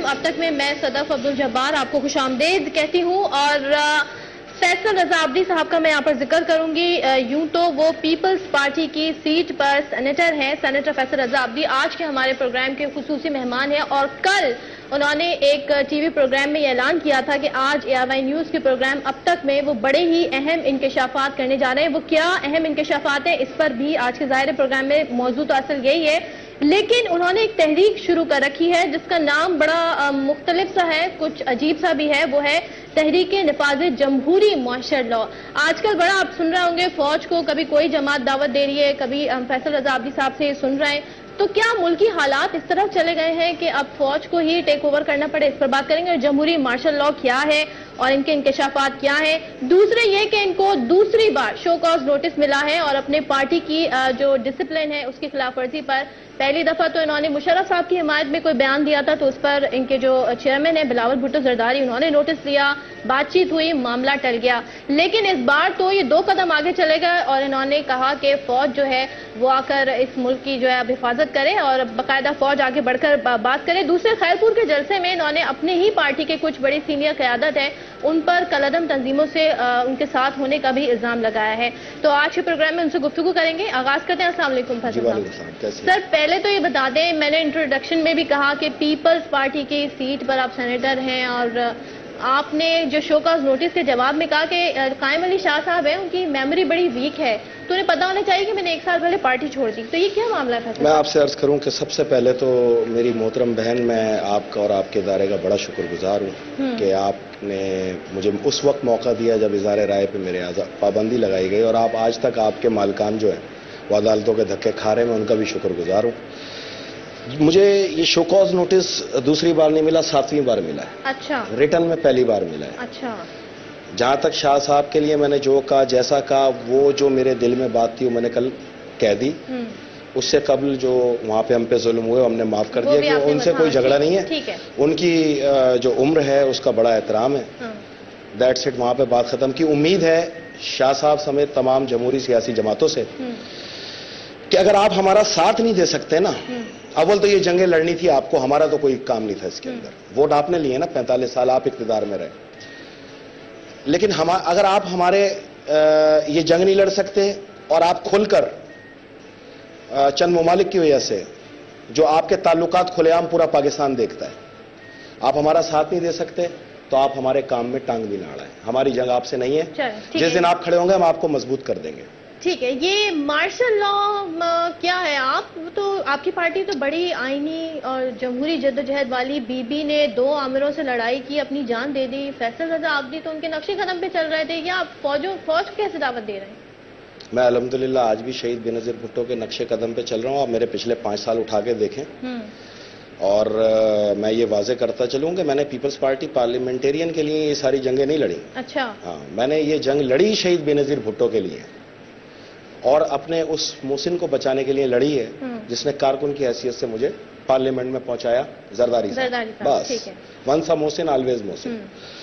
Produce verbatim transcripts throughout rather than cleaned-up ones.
اب تک میں میں صدف عبدالجبار آپ کو خوش آمدید کہتی ہوں، اور فیصل رضا عابدی صاحب کا میں یہاں پر ذکر کروں گی۔ یوں تو وہ پیپلز پارٹی کی سیٹ پر سینیٹر ہیں، سینیٹر فیصل رضا عابدی آج کے ہمارے پروگرام کے خصوصی مہمان ہیں، اور کل انہوں نے ایک ٹی وی پروگرام میں یہ اعلان کیا تھا کہ آج اے آئی وائی نیوز کے پروگرام اب تک میں وہ بڑے ہی اہم انکشافات کرنے جا رہے ہیں۔ وہ کیا اہم انکشافات ہیں اس پر بھی آج کے ظاہر پروگرام میں موضوع تو اصل یہی ہے، لیکن انہوں نے ایک تحریک شروع کر رکھی ہے جس کا نام بڑا مختلف سا ہے، کچھ عجیب سا بھی ہے، وہ ہے تحریک نفاذ جمہوری معاشر لا۔ آج کل بڑا آپ سن رہے ہوں گے فوج کو کبھی کوئی جماعت دعوت دے رہی ہے، کبھی فیصل رضا عابدی صاحب سے سن رہے ہیں، تو کیا ملکی حالات اس طرح چلے گئے ہیں کہ اب فوج کو ہی ٹیک اوور کرنا پڑے؟ اس پر بات کریں گے۔ اور جمہوری مارشل لا کیا ہے اور ان کے انکشافات کیا ہیں؟ دوسرے یہ کہ ان کو دوسری بار شو کاز نوٹس ملا ہے اور اپنے پارٹی کی جو ڈسپلن ہے اس کی خلاف ورزی پر پہلی دفعہ تو انہوں نے مشرف صاحب کی حمایت میں کوئی بیان دیا تھا، تو اس پر ان کے جو چیئرمین ہیں بلاول بھٹو زرداری، انہوں نے نوٹس لیا، بات چیت ہوئی، معاملہ ٹل گیا۔ لیکن اس بار تو یہ دو قدم آگے چلے گئے اور انہوں نے کہا کہ فوج جو ہے وہ آ کر اس ملک کی جو ہے اب حفاظت کرے اور باقاعدہ فوج آگے بڑھ کر بات کرے۔ دوسرے خیرپور کے جلسے میں انہوں نے اپنے ہی پارٹی کے کچھ بڑی سینئر قیادت ہے ان پر کالعدم تنظیموں سے ان کے ساتھ ہونے کا بھی الزام لگایا ہے۔ تو آج کے پروگرام میں ان سے گفتگو کریں گے۔ آغاز کرتے ہیں۔ السلام علیکم فیصل صاحب۔ سر پہلے تو یہ بتا دیں، میں نے انٹروڈکشن میں بھی کہا کہ پیپلز پارٹی کی سیٹ پر آپ سینیٹر ہیں، اور آپ نے جو شو کاز نوٹس کے جواب میں کہا کہ قائم علی شاہ صاحب ہیں، ان کی میموری بڑی ویک ہے، تو انہیں پتا ہونا چاہیے کہ میں نے ایک سال پہلے پارٹی چھوڑ دی، تو یہ کیا معاملہ ہے فیصل؟ میں آپ سے عرض کروں کہ سب سے پہلے تو میری محترم بہن، میں آپ کا اور آپ کے ادارے کا بڑا شکر گزار ہوں کہ آپ نے مجھے اس وقت موقع دیا جب اظہار رائے پہ میرے پابندی لگائی گئی، اور آپ آج تک آپ کے مالکان جو ہیں وہ عدالتوں کے دھکے کھا رہے ہیں، میں ان کا بھی شکر گزار ہوں۔ مجھے یہ شو کاز نوٹس دوسری بار نہیں ملا، ساتویں بار ملا ہے۔ اچھا۔ ریٹن میں پہلی بار ملا ہے۔ اچھا۔ جہاں تک شاہ صاحب کے لیے میں نے جو کہا، جیسا کہا، وہ جو میرے دل میں بات تھی وہ میں نے کل کہہ دی۔ اس سے قبل جو وہاں پہ ہم پہ ظلم ہوئے ہم نے معاف کر دیا کہ ان سے کوئی جھگڑا نہیں ہے، ان کی جو عمر ہے اس کا بڑا احترام ہے، دیٹس اٹ، وہاں پہ بات ختم کی۔ امید ہے شاہ صاحب سمیت تمام جمہوری سیاسی جماعتوں سے کہ اگر آپ ہمارا ساتھ نہیں دے سکتے نا، اول تو یہ جنگیں لڑنی تھی آپ کو، ہمارا تو کوئی کام نہیں تھا اس کے اندر، ووٹ آپ نے لیے نا، پینتالیس سال آپ اقتدار میں رہے، لیکن اگر آپ ہمارے یہ جنگ نہیں لڑ سکتے اور آپ کھل کر چند ممالک کی وجہ سے جو آپ کے تعلقات کھلے عام پورا پاکستان دیکھتا ہے، آپ ہمارا ساتھ نہیں دے سکتے تو آپ ہمارے کام میں ٹانگ بھی نہ اڑائیں۔ ہماری جنگ آپ سے نہیں ہے، جس دن آپ کھڑے ہوں گے ہم آپ کو مضبوط کر دیں گے۔ ٹھیک ہے، یہ مارشل لا کیا ہے؟ آپ تو آپ کی پارٹی تو بڑی آئینی اور جمہوری جدوجہد والی، بی بی نے دو آمروں سے لڑائی کی، اپنی جان دے دی، فیصل رضا عابدی تو ان کے نقشے قدم پہ چل رہے تھے، یا آپ فوجوں فوج کو کیسے دعوت دے رہے ہیں؟ میں الحمدللہ آج بھی شہید بینظیر بھٹو کے نقشے قدم پہ چل رہا ہوں، آپ میرے پچھلے پانچ سال اٹھا کے دیکھیں، اور میں یہ واضح کرتا چلوں کہ میں نے پیپلز پارٹی پارلیمنٹیرین کے لیے یہ ساری جنگیں نہیں لڑی۔ اچھا۔ ہاں، میں نے یہ جنگ لڑی شہید بینظیر بھٹو کے لیے، اور اپنے اس محسن کو بچانے کے لیے لڑی ہے جس نے کارکن کی حیثیت سے مجھے پارلیمنٹ میں پہنچایا، زرداری صاحب۔ بس ونس اے محسن آلویز محسن۔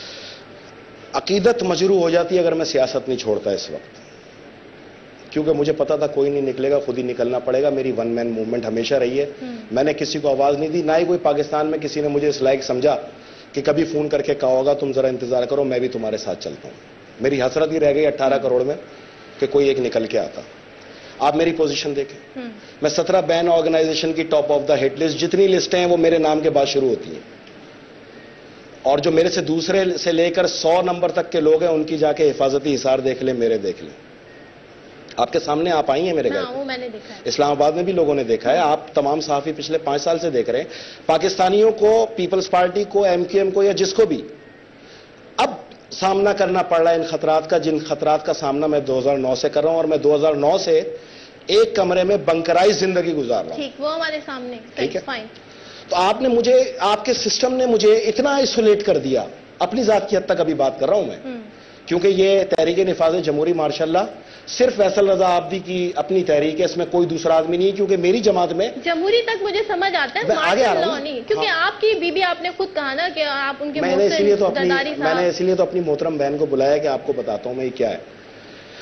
عقیدت مجروح ہو جاتی ہے اگر میں سیاست نہیں چھوڑتا اس وقت، کیونکہ مجھے پتا تھا کوئی نہیں نکلے گا، خود ہی نکلنا پڑے گا۔ میری ون مین موومنٹ ہمیشہ رہی ہے، میں نے کسی کو آواز نہیں دی، نہ ہی کوئی پاکستان میں کسی نے مجھے اس لائق سمجھا کہ کبھی فون کر کے کہا ہوگا تم ذرا انتظار کرو میں بھی تمہارے ساتھ چلتا ہوں۔ میری حسرت ہی رہ گئی اٹھارہ کروڑ میں کہ کوئی ایک نکل کے آتا۔ آپ میری پوزیشن دیکھیں، میں سترہ بین آرگنائزیشن کی top of the hit list, جتنی لسٹیں ہیں وہ میرے نام کے بعد شروع ہوتی ہیں، اور جو میرے سے دوسرے سے لے کر سو نمبر تک کے لوگ ہیں ان کی جا کے حفاظتی حصار دیکھ لیں، میرے دیکھ لیں۔ آپ کے سامنے آپ آئی ہیں میرے گھر، اسلام آباد میں بھی لوگوں نے دیکھا ہے، آپ تمام صحافی پچھلے پانچ سال سے دیکھ رہے ہیں۔ پاکستانیوں کو، پیپلز پارٹی کو، ایم کیو ایم کو، یا جس کو بھی اب سامنا کرنا پڑ رہا ہے ان خطرات کا، جن خطرات کا سامنا میں دو ہزار نو سے کر رہا ہوں، اور میں دو ہزار نو سے ایک کمرے میں بنکرائی زندگی گزار رہا ہوں۔ ٹھیک، وہ ہمارے سامنے، ٹھیک ہے۔ تو آپ نے مجھے، آپ کے سسٹم نے مجھے اتنا آئسولیٹ کر دیا، اپنی ذات کی حد تک ابھی بات کر رہا ہوں میں، کیونکہ یہ تحریک نفاذ جمہوری مارشل لا صرف فیصل رضا عابدی کی اپنی تحریک ہے، اس میں کوئی دوسرا آدمی نہیں، کیونکہ میری جماعت میں جمہوری تک مجھے سمجھ آتا ہے، مارشل لا نہیں، کیونکہ آپ کی بی بی، آپ نے خود کہا نا کہ آپ ان کے میں نے اس لیے تو اپنی محترم بہن کو بلایا کہ آپ کو بتاتا ہوں میں یہ کیا ہے۔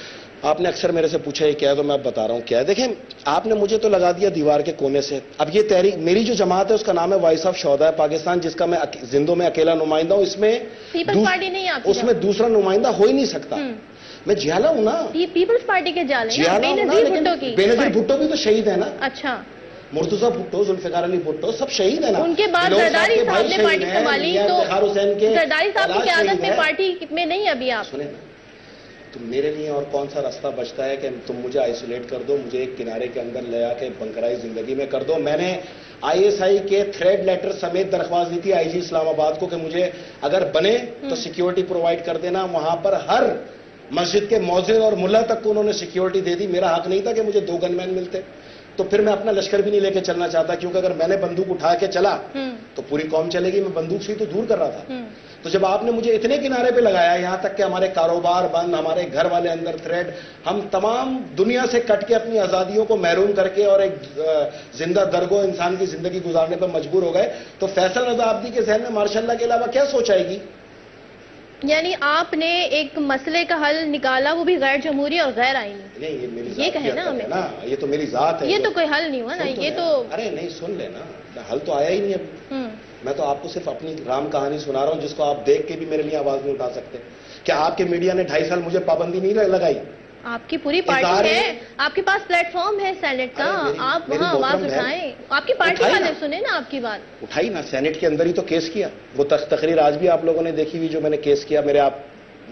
آپ نے اکثر میرے سے پوچھا یہ کیا ہے تو میں اب بتا رہا ہوں کیا ہے. دیکھیں آپ نے مجھے تو لگا دیا دیوار کے کونے سے. اب یہ تحریک میری جو جماعت ہے اس کا نام ہے وائس آف شہداء پاکستان, جس کا میں زندوں میں اکیلا نمائندہ ہوں. اس میں پیپلز پارٹی نہیں آپ اس میں دوسرا نمائندہ ہو ہی نہیں سکتا. میں جھیلا ہوں نا, پیپلز پارٹی کے جالے ہیں. بے نظیر بھٹو کی, بے نظیر بھٹو بھی تو شہید ہے نا. اچھا, مرتضیٰ بھٹو, ذوالفقار علی بھٹو سب شہید ہیں نا. ان کے بعد زرداری صاحب نے پارٹی سنبھالی تو زرداری صاحب کی قیادت میں پارٹی میں نہیں ابھی آپ. سنیں نا, تو میرے لیے اور کون سا راستہ بچتا ہے کہ تم مجھے آئسولیٹ کر دو, مجھے ایک کنارے کے اندر لے آ کے بنکرائی زندگی میں کر دو. میں نے آئی ایس آئی کے تھریڈ لیٹر سمیت درخواست دی تھی آئی جی اسلام آباد کو کہ مجھے اگر بنے تو سیکیورٹی پرووائڈ کر دینا. وہاں پر ہر مسجد کے مؤذن اور ملا تک کو انہوں نے سیکیورٹی دے دی. میرا حق نہیں تھا کہ مجھے دو گن مین ملتے. تو پھر میں اپنا لشکر بھی نہیں لے کے چلنا چاہتا, کیونکہ اگر میں نے بندوق اٹھا کے چلا تو پوری قوم چلے گی. میں بندوق سے ہی تو دور کر رہا تھا. تو جب آپ نے مجھے اتنے کنارے پہ لگایا, یہاں تک کہ ہمارے کاروبار بند, ہمارے گھر والے اندر تھریڈ, ہم تمام دنیا سے کٹ کے اپنی آزادیوں کو محروم کر کے اور ایک زندہ درگو انسان کی زندگی گزارنے پر مجبور ہو گئے, تو فیصل رضا عابدی کے ذہن میں ماشاء اللہ کے علاوہ کیا سوچ آئے گی؟ یعنی آپ نے ایک مسئلے کا حل نکالا, وہ بھی غیر جمہوری اور غیر آئینی. نہیں یہ میری یہ کہے نا ہمیں, یہ تو میری ذات ہے. یہ تو کوئی حل نہیں ہوا نا, یہ تو. ارے نہیں سن لینا, حل تو آیا ہی نہیں ابھی. میں تو آپ کو صرف اپنی رام کہانی سنا رہا ہوں, جس کو آپ دیکھ کے بھی میرے لیے آواز نہیں اٹھا سکتے. کیا آپ کے میڈیا نے ڈھائی سال مجھے پابندی نہیں لگائی؟ آپ کی پوری پارٹی ہے, آپ کے پاس پلیٹ فارم ہے سینٹ کا, آپ وہاں آواز اٹھائیں. آپ کی پارٹی والے سنیں نا آپ کی بات. اٹھائی نا, سینٹ کے اندر ہی تو کیس کیا. وہ تقریر آج بھی آپ لوگوں نے دیکھی ہوئی جو میں نے کیس کیا, میرے آپ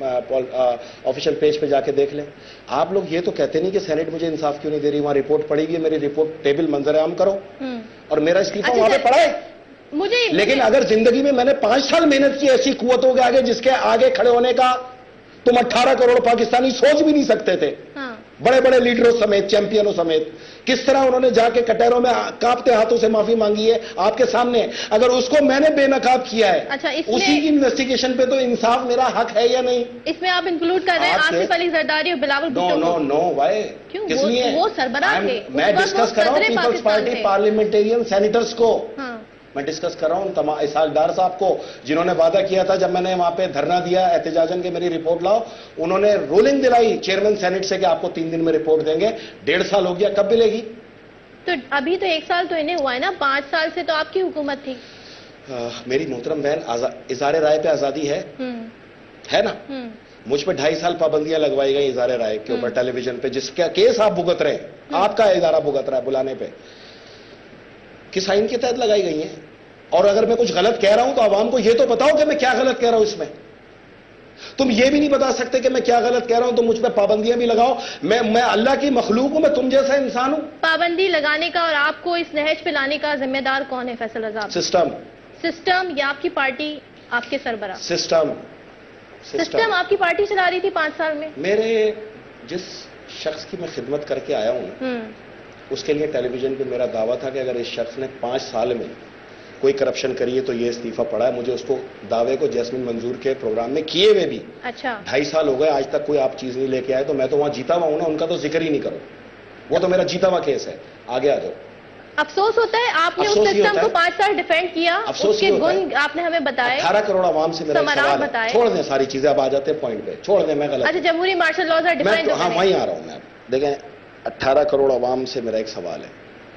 آفیشیل پیج پہ جا کے دیکھ لیں. آپ لوگ یہ تو کہتے نہیں کہ سینٹ مجھے انصاف کیوں نہیں دے رہی. وہاں رپورٹ پڑی ہوئی ہے, میری رپورٹ ٹیبل منظر عام کرو, اور میرا استعفیٰ وہاں پہ پڑا ہے. مجھے لیکن اگر زندگی میں میں نے پانچ سال محنت کی ایسی قوتوں کے آگے جس کے آگے کھڑے ہونے کا تم اٹھارہ کروڑ پاکستانی سوچ بھی نہیں سکتے تھے, بڑے بڑے لیڈروں سمیت, چیمپئنوں سمیت, کس طرح انہوں نے جا کے کٹہروں میں کانپتے ہاتھوں سے معافی مانگی ہے آپ کے سامنے. اگر اس کو میں نے بے نقاب کیا ہے, اسی کی انویسٹیگیشن پہ تو انصاف میرا حق ہے یا نہیں؟ اس میں آپ انکلوڈ کر رہے ہیں آصف علی زرداری اور Bilawal Bhutto. No no no why, کس لیے؟ وہ سربراہ تھے. میں ڈسکس کر رہا ہوں پیپلز پارٹی پارلیمنٹیرین سینیٹرز کو, میں ڈسکس کر رہا ہوں تمام اسحاق ڈار صاحب کو, جنہوں نے وعدہ کیا تھا جب میں نے وہاں پہ دھرنا دیا احتجاجن کے میری رپورٹ لاؤ. انہوں نے رولنگ دلائی چیئرمین سینٹ سے کہ آپ کو تین دن میں رپورٹ دیں گے. ڈیڑھ سال ہو گیا, کب ملے گی؟ تو ابھی تو ایک سال تو انہیں ہوا ہے نا, پانچ سال سے تو آپ کی حکومت تھی. میری محترم بہن, اظہار رائے پہ آزادی ہے ہے نا. مجھ پہ ڈھائی سال پابندیاں لگوائی گئی اظہار رائے کے اوپر ٹیلی ویژن پہ, جس کا کیس آپ بھگت رہے ہیں, آپ کا ادارہ بھگت رہا ہے بلانے پہ. کس آئین کے تحت لگائی گئی ہیں؟ اور اگر میں کچھ غلط کہہ رہا ہوں تو عوام کو یہ تو بتاؤ کہ میں کیا غلط کہہ رہا ہوں. اس میں تم یہ بھی نہیں بتا سکتے کہ میں کیا غلط کہہ رہا ہوں, تو مجھ پہ پابندیاں بھی لگاؤ. میں میں اللہ کی مخلوق ہوں, میں تم جیسا انسان ہوں. پابندی لگانے کا اور آپ کو اس نہج پہ لانے کا ذمہ دار کون ہے فیصل رضا؟ سسٹم. سسٹم یا آپ کی پارٹی, آپ کے سربراہ؟ سسٹم. سسٹم آپ کی پارٹی چلا رہی تھی پانچ سال میں. میرے جس شخص کی میں خدمت کر کے آیا ہوں اس کے لیے ٹیلی ویژن پہ میرا دعویٰ تھا کہ اگر اس شخص نے پانچ سال میں کوئی کرپشن کری ہے تو یہ استعفیٰ پڑا ہے. مجھے اس کو دعوے کو جیسمین منظور کے پروگرام میں کیے ہوئے بھی اچھا ڈھائی سال ہو گئے, آج تک کوئی آپ چیز نہیں لے کے آئے. تو میں تو وہاں جیتا ہوا ہوں نا, ان کا تو ذکر ہی نہیں کرو, وہ تو میرا جیتا ہوا کیس ہے. آگے آ جاؤ. افسوس ہوتا ہے آپ نے اس سسٹم کو پانچ سال ڈیفینڈ کیا, اس کے گن آپ نے ہمیں بتائے. اٹھارہ کروڑ عوام سے میرا سوال ہے, چھوڑ دیں ساری چیزیں, اب آ جاتے ہیں پوائنٹ پہ, چھوڑ دیں. میں غلط. اچھا جمہوری مارشل لاز آر ڈیفائنڈ. ہاں وہیں آ رہا ہوں میں. دیکھیں اٹھارہ کروڑ عوام سے میرا ایک سوال ہے.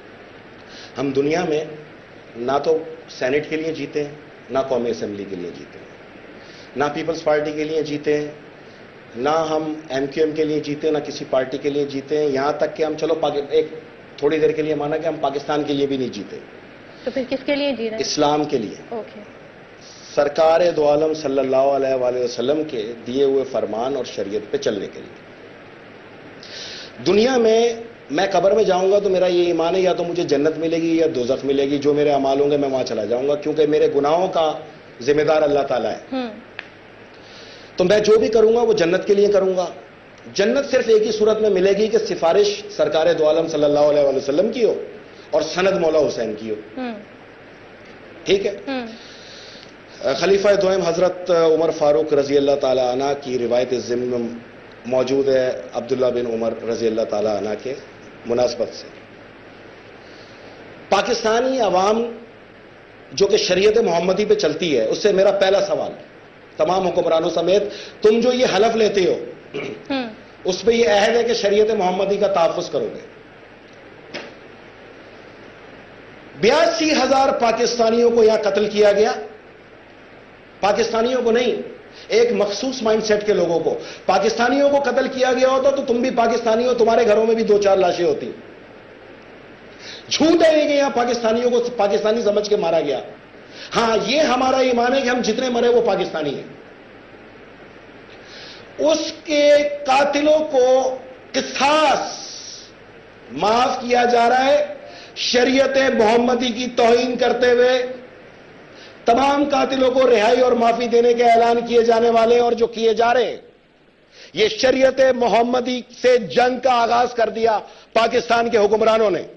ہم دنیا میں نہ تو سینٹ کے لیے جیتے ہیں, نہ قومی اسمبلی کے لیے جیتے ہیں, نہ پیپلز پارٹی کے لیے جیتے ہیں, نہ ہم ایم کیو ایم کے لیے جیتے ہیں, نہ کسی پارٹی کے لیے جیتے ہیں. یہاں تک کہ ہم چلو ایک تھوڑی دیر کے لیے مانا کہ ہم پاکستان کے لیے بھی نہیں جیتے. تو پھر کس کے لیے جی رہے ہیں؟ اسلام کے لیے. اوکے. سرکار دو عالم صلی اللہ علیہ وآلہ وسلم کے دیے ہوئے فرمان اور شریعت پہ چلنے کے لیے. دنیا میں میں قبر میں جاؤں گا تو میرا یہ ایمان ہے یا تو مجھے جنت ملے گی یا دوزخ ملے گی. جو میرے اعمال ہوں گے میں وہاں چلا جاؤں گا, کیونکہ میرے گناہوں کا ذمہ دار اللہ تعالیٰ ہے. تو میں جو بھی کروں گا وہ جنت کے لیے کروں گا. جنت صرف ایک ہی صورت میں ملے گی کہ سفارش سرکار دو عالم صلی اللہ علیہ وآلہ وسلم کی ہو اور سند مولا حسین کی ہو. ٹھیک ہے. خلیفہ دوئم حضرت عمر فاروق رضی اللہ تعالی عنہ کی روایت ضمن موجود ہے عبداللہ بن عمر رضی اللہ تعالی عنہ کے مناسبت سے. پاکستانی عوام جو کہ شریعت محمدی پہ چلتی ہے, اس سے میرا پہلا سوال تمام حکمرانوں سمیت, تم جو یہ حلف لیتے ہو اس پہ یہ عہد ہے کہ شریعت محمدی کا تحفظ کرو گے. بیاسی ہزار پاکستانیوں کو یہاں قتل کیا گیا. پاکستانیوں کو نہیں, ایک مخصوص مائنڈ سیٹ کے لوگوں کو. پاکستانیوں کو قتل کیا گیا ہوتا تو تم بھی پاکستانی ہو, تمہارے گھروں میں بھی دو چار لاشیں ہوتی. جھوٹ ہے کہ یہاں پاکستانیوں کو پاکستانی سمجھ کے مارا گیا. ہاں, یہ ہمارا ایمان ہے کہ ہم جتنے مرے وہ پاکستانی ہیں. اس کے قاتلوں کو قصاص معاف کیا جا رہا ہے. شریعت محمدی کی توہین کرتے ہوئے تمام قاتلوں کو رہائی اور معافی دینے کے اعلان کیے جانے والے اور جو کیے جا رہے ہیں. یہ شریعت محمدی سے جنگ کا آغاز کر دیا پاکستان کے حکمرانوں نے.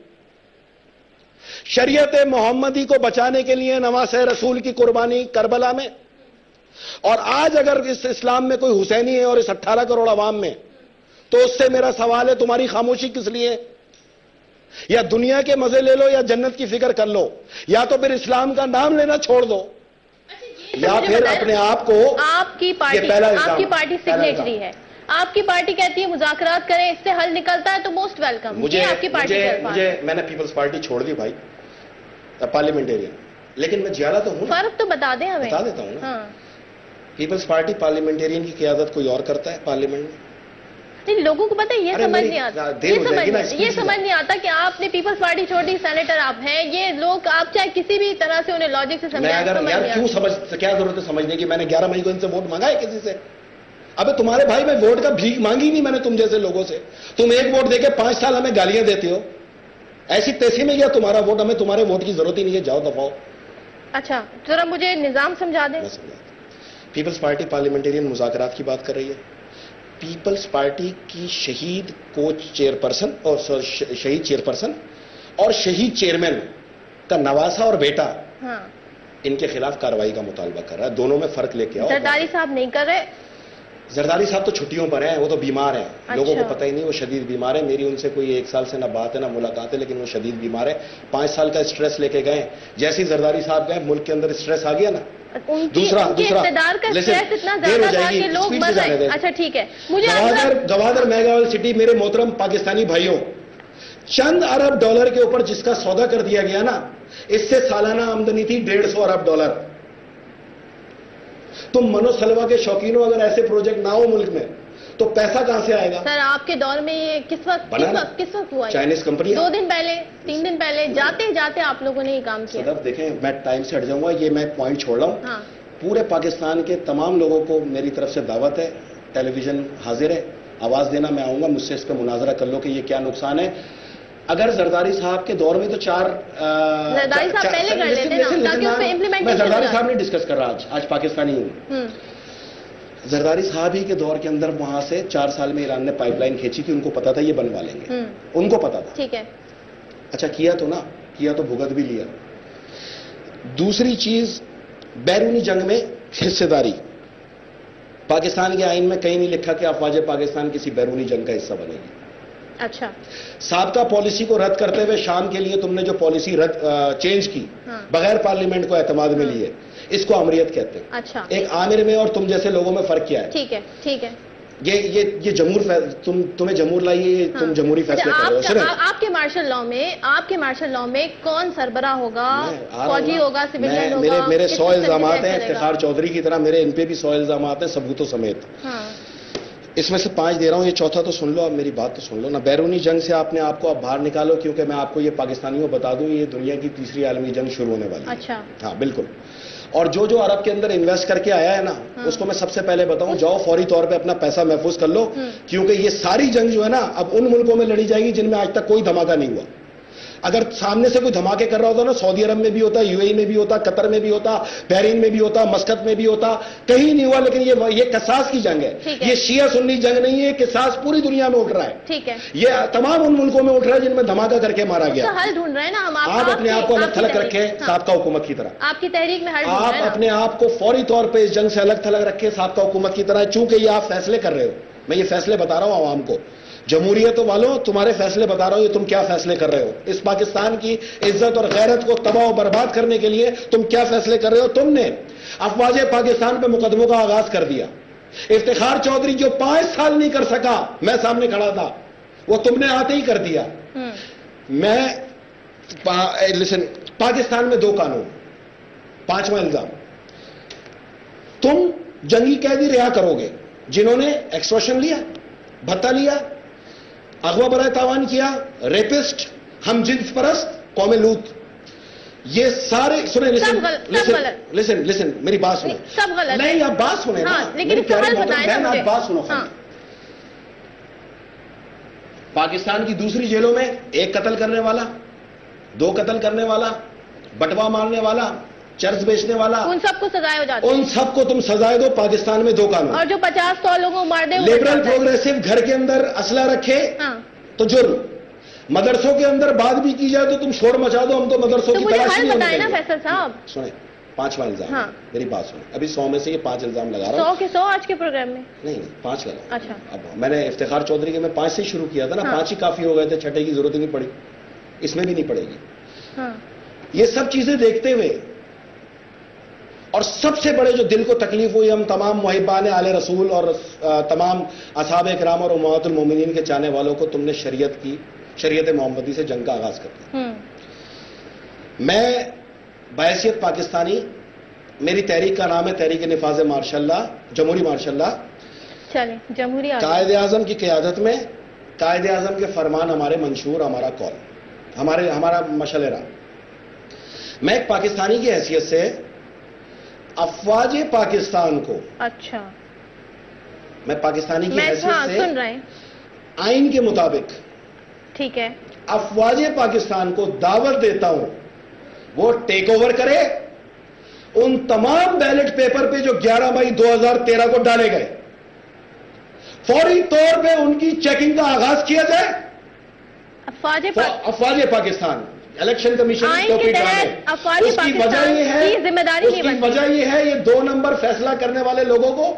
شریعت محمدی کو بچانے کے لیے نواسہ رسول کی قربانی کربلا میں, اور آج اگر اس اسلام میں کوئی حسینی ہے اور اس اٹھارہ کروڑ عوام میں, تو اس سے میرا سوال ہے تمہاری خاموشی کس لیے؟ یا دنیا کے مزے لے لو یا جنت کی فکر کر لو, یا تو پھر اسلام کا نام لینا چھوڑ دو, یا پھر اپنے آپ کو. آپ کی پارٹی آپ کی پارٹی سگنیٹری ہے, آپ کی پارٹی کہتی ہے مذاکرات کریں, اس سے حل نکلتا ہے تو موسٹ ویلکم. مجھے آپ کی پارٹی مجھے میں نے پیپلز پارٹی چھوڑ دی بھائی, پارلیمنٹیرین, لیکن میں جیالا تو ہوں. فرق تو بتا دیں ہمیں. بتا دیتا ہوں نا. پیپلز پارٹی پارلیمنٹیرین کی قیادت کوئی اور کرتا ہے پارلیمنٹ میں. نہیں, لوگوں کو پتہ ہے یہ سمجھ نہیں آتا, یہ سمجھ نہیں آتا کہ آپ نے پیپلز پارٹی چھوڑ دی, سینیٹر آپ ہیں. یہ لوگ آپ چاہے کسی بھی طرح سے انہیں لاجک سے سمجھیں. یار کیوں سمجھ, کیا ضرورت ہے سمجھنے کی؟ میں نے گیارہ مئی کو ان سے ووٹ مانگا ہے کسی سے؟ ابے تمہارے بھائی میں ووٹ کا بھیک مانگی نہیں میں نے تم جیسے لوگوں سے. تم ایک ووٹ دے کے پانچ سال ہمیں گالیاں دیتے ہو. ایسی تیسی میں گیا تمہارا ووٹ, ہمیں تمہارے ووٹ کی ضرورت ہی نہیں ہے, جاؤ دفاؤ. اچھا ذرا مجھے نظام سمجھا دیں. پیپلز پارٹی پارلیمنٹیرین مذاکرات کی بات کر رہی ہے. پیپلز پارٹی کی شہید کوچ چیئر پرسن اور شہید چیئر پرسن اور شہید چیئرمین کا نواسا اور بیٹا ان کے خلاف کارروائی کا مطالبہ کر رہا ہے. دونوں میں فرق لے کے آؤ. زرداری صاحب نہیں کر رہے. زرداری صاحب تو چھٹیوں پر ہیں, وہ تو بیمار ہیں. اچھا. لوگوں کو پتہ ہی نہیں, وہ شدید بیمار ہے. میری ان سے کوئی ایک سال سے نہ بات ہے نہ ملاقات ہے, لیکن وہ شدید بیمار ہے. پانچ سال کا اسٹریس لے کے گئے. جیسے ہی زرداری صاحب گئے ملک کے اندر اسٹریس آ گیا نا. دوسرا دوسرا اقتدار کا اسٹریس اتنا زیادہ تھا کہ لوگ مر رہے. اچھا ٹھیک ہے, مجھے گوادر میگا آئل سٹی, میرے محترم پاکستانی بھائیوں, چند ارب ڈالر کے اوپر جس کا سودا کر دیا گیا نا, اس سے سالانہ آمدنی تھی ڈیڑھ سو ارب ڈالر. تم منو سلوا کے شوقین ہو, اگر ایسے پروجیکٹ نہ ہو ملک میں تو پیسہ کہاں سے آئے گا؟ سر آپ کے دور میں یہ کس وقت کس وقت کس وقت ہوا؟ چائنیز کمپنی دو دن پہلے, تین دن پہلے, جاتے جاتے آپ لوگوں نے یہ کام کیا. صدر دیکھیں, میں ٹائم سے ہٹ جاؤں گا, یہ میں پوائنٹ چھوڑ رہا ہوں. پورے پاکستان کے تمام لوگوں کو میری طرف سے دعوت ہے, ٹیلی ویژن حاضر ہے, آواز دینا میں آؤں گا, مجھ سے اس کا مناظرہ کر لو کہ یہ کیا نقصان ہے. اگر زرداری صاحب کے دور میں تو چار زرداری صاحب پہلے کر لیتے نا تاکہ اس پہ امپلیمنٹ. میں زرداری صاحب نہیں ڈسکس کر رہا, آج آج پاکستانی ہوں. زرداری صاحب ہی کے دور کے اندر وہاں سے چار سال میں ایران نے پائپ لائن کھینچی تھی, ان کو پتا تھا یہ بنوا لیں گے, ان کو پتا تھا. ٹھیک ہے, اچھا کیا تو نا, کیا تو بھگت بھی لیا. دوسری چیز, بیرونی جنگ میں حصے داری. پاکستان کے آئین میں کہیں نہیں لکھا کہ افواج پاکستان کسی بیرونی جنگ کا حصہ بنے گی. اچھا, سابقہ پالیسی کو رد کرتے ہوئے شام کے لیے تم نے جو پالیسی رد چینج کی بغیر پارلیمنٹ کو اعتماد میں لیے, اس کو امریت کہتے ہیں. اچھا, ایک عامر میں اور تم جیسے لوگوں میں فرق کیا ہے؟ ٹھیک ہے ٹھیک ہے, یہ یہ یہ جمہور تم تمہیں جمہور لائیے, تم جمہوری فیصلے کر رہے ہو. آپ کے مارشل لاء میں آپ کے مارشل لاء میں کون سربراہ ہوگا, فوجی ہوگا, سویلین ہوگا؟ میرے میرے سو الزامات ہیں افتخار چودھری کی طرح, میرے ان پہ بھی سو الزامات ہیں ثبوتوں سمیت. اس میں سے پانچ دے رہا ہوں, یہ چوتھا تو سن لو, اب میری بات تو سن لو نا. بیرونی جنگ سے آپ نے آپ کو اب باہر نکالو, کیونکہ میں آپ کو یہ پاکستانیوں بتا دوں, یہ دنیا کی تیسری عالمی جنگ شروع ہونے والی ہے. اچھا, ہاں بالکل. اور جو جو عرب کے اندر انویسٹ کر کے آیا ہے نا, اس کو میں سب سے پہلے بتاؤں, جاؤ فوری طور پہ اپنا پیسہ محفوظ کر لو, کیونکہ یہ ساری جنگ جو ہے نا اب ان ملکوں میں لڑی جائے گی جن میں آج تک کوئی دھماکہ نہیں ہوا. اگر سامنے سے کوئی دھماکے کر رہا ہوتا نا, سعودی عرب میں بھی ہوتا, یو اے ای میں بھی ہوتا, قطر میں بھی ہوتا, بحرین میں بھی ہوتا, مسقط میں بھی ہوتا, کہیں نہیں ہوا. لیکن یہ یہ قصاص کی جنگ ہے, یہ شیعہ سنی جنگ نہیں ہے, قصاص پوری دنیا میں اٹھ رہا ہے. ٹھیک ہے, یہ تمام ان ملکوں میں اٹھ رہا ہے جن میں دھماکہ کر کے مارا گیا. حل ڈھونڈ رہے ہیں نا ہم. آپ اپنے آپ کو الگ تھلگ رکھیں سابقہ حکومت کی طرح. آپ کی تحریک میں آپ اپنے آپ کو فوری طور پہ اس جنگ سے الگ تھلگ رکھیں سابقہ حکومت کی طرح, چونکہ یہ آپ فیصلے کر رہے ہو. میں یہ فیصلے بتا رہا ہوں عوام کو, جمہوریت والوں تمہارے فیصلے بتا رہا ہوں, یہ تم کیا فیصلے کر رہے ہو. اس پاکستان کی عزت اور غیرت کو تباہ و برباد کرنے کے لیے تم کیا فیصلے کر رہے ہو. تم نے افواج پاکستان پہ مقدموں کا آغاز کر دیا, افتخار چودھری جو پانچ سال نہیں کر سکا، میں سامنے کھڑا تھا، وہ تم نے آتے ہی کر دیا. میں لسن، پاکستان میں دو قانون، پانچواں الزام، تم جنگی قیدی رہا کرو گے جنہوں نے ایکسٹورشن لیا، بھتہ لیا، اغوا برائے تاوان کیا، ریپسٹ، ہم جنس پرست، قوم لوط، یہ سارے سنیں. لسن لسن لسن میری بات سنیں. سب غلط نہیں، آپ بات سنیں نا، میری پیاری محترم بہن، آپ بات سنو. پاکستان کی دوسری جیلوں میں ایک قتل کرنے والا، دو قتل کرنے والا، بٹوا مارنے والا، چرس بیچنے والا، ان سب کو سزائے ہو جاتی، ان سب کو تم سزائے دو. پاکستان میں دو قانون. اور جو پچاس سو لوگوں کو مار دے، لبرل پروگریسو گھر کے اندر اسلحہ رکھے تو جرم، مدرسوں کے اندر بات بھی کی جائے تو تم شور مچا دو، ہم تو مدرسوں کی تلاشی نہیں ہونے دیں گے. فیصل صاحب سنیں، پانچواں الزام، میری بات سنیں. ابھی سو میں سے یہ پانچ الزام لگا رہا ہوں. سو کے سو آج کے پروگرام میں نہیں، پانچ لگا. اچھا، اب میں نے افتخار چودھری کے میں پانچ سے شروع کیا تھا نا، پانچ ہی کافی ہو گئے تھے، چھٹے کی ضرورت ہی نہیں پڑی، اس میں بھی نہیں پڑے گی. یہ سب چیزیں دیکھتے ہوئے اور سب سے بڑے جو دل کو تکلیف ہوئی، ہم تمام محبان آل رسول اور تمام اصحاب کرام اور امہات المومنین کے چاہنے والوں کو تم نے شریعت کی، شریعت محمدی سے جنگ کا آغاز کر دیا. میں بحیثیت پاکستانی، میری تحریک کا نام ہے تحریک نفاذ مارشاء اللہ، جمہوری مارشاء اللہ. چلیں، جمہوری قائد اعظم کی قیادت میں، قائد اعظم کے فرمان ہمارے منشور، ہمارا کال، ہمارے ہمارا مشعل راہ. میں ایک پاکستانی کی حیثیت سے افواج پاکستان کو، اچھا، میں پاکستانی کی حیثیت سے سن رہے ہیں، آئین کے مطابق ٹھیک ہے، افواج پاکستان کو دعوت دیتا ہوں وہ ٹیک اوور کرے ان تمام بیلٹ پیپر پہ جو گیارہ مئی دو ہزار تیرہ کو ڈالے گئے، فوری طور پہ ان کی چیکنگ کا آغاز کیا جائے. افواج افواج پاکستان الیکشن کمیشن کی اس کی وجہ یہ ہے، ذمہ داری اس کی وجہ یہ ہے یہ دو نمبر فیصلہ کرنے والے لوگوں کو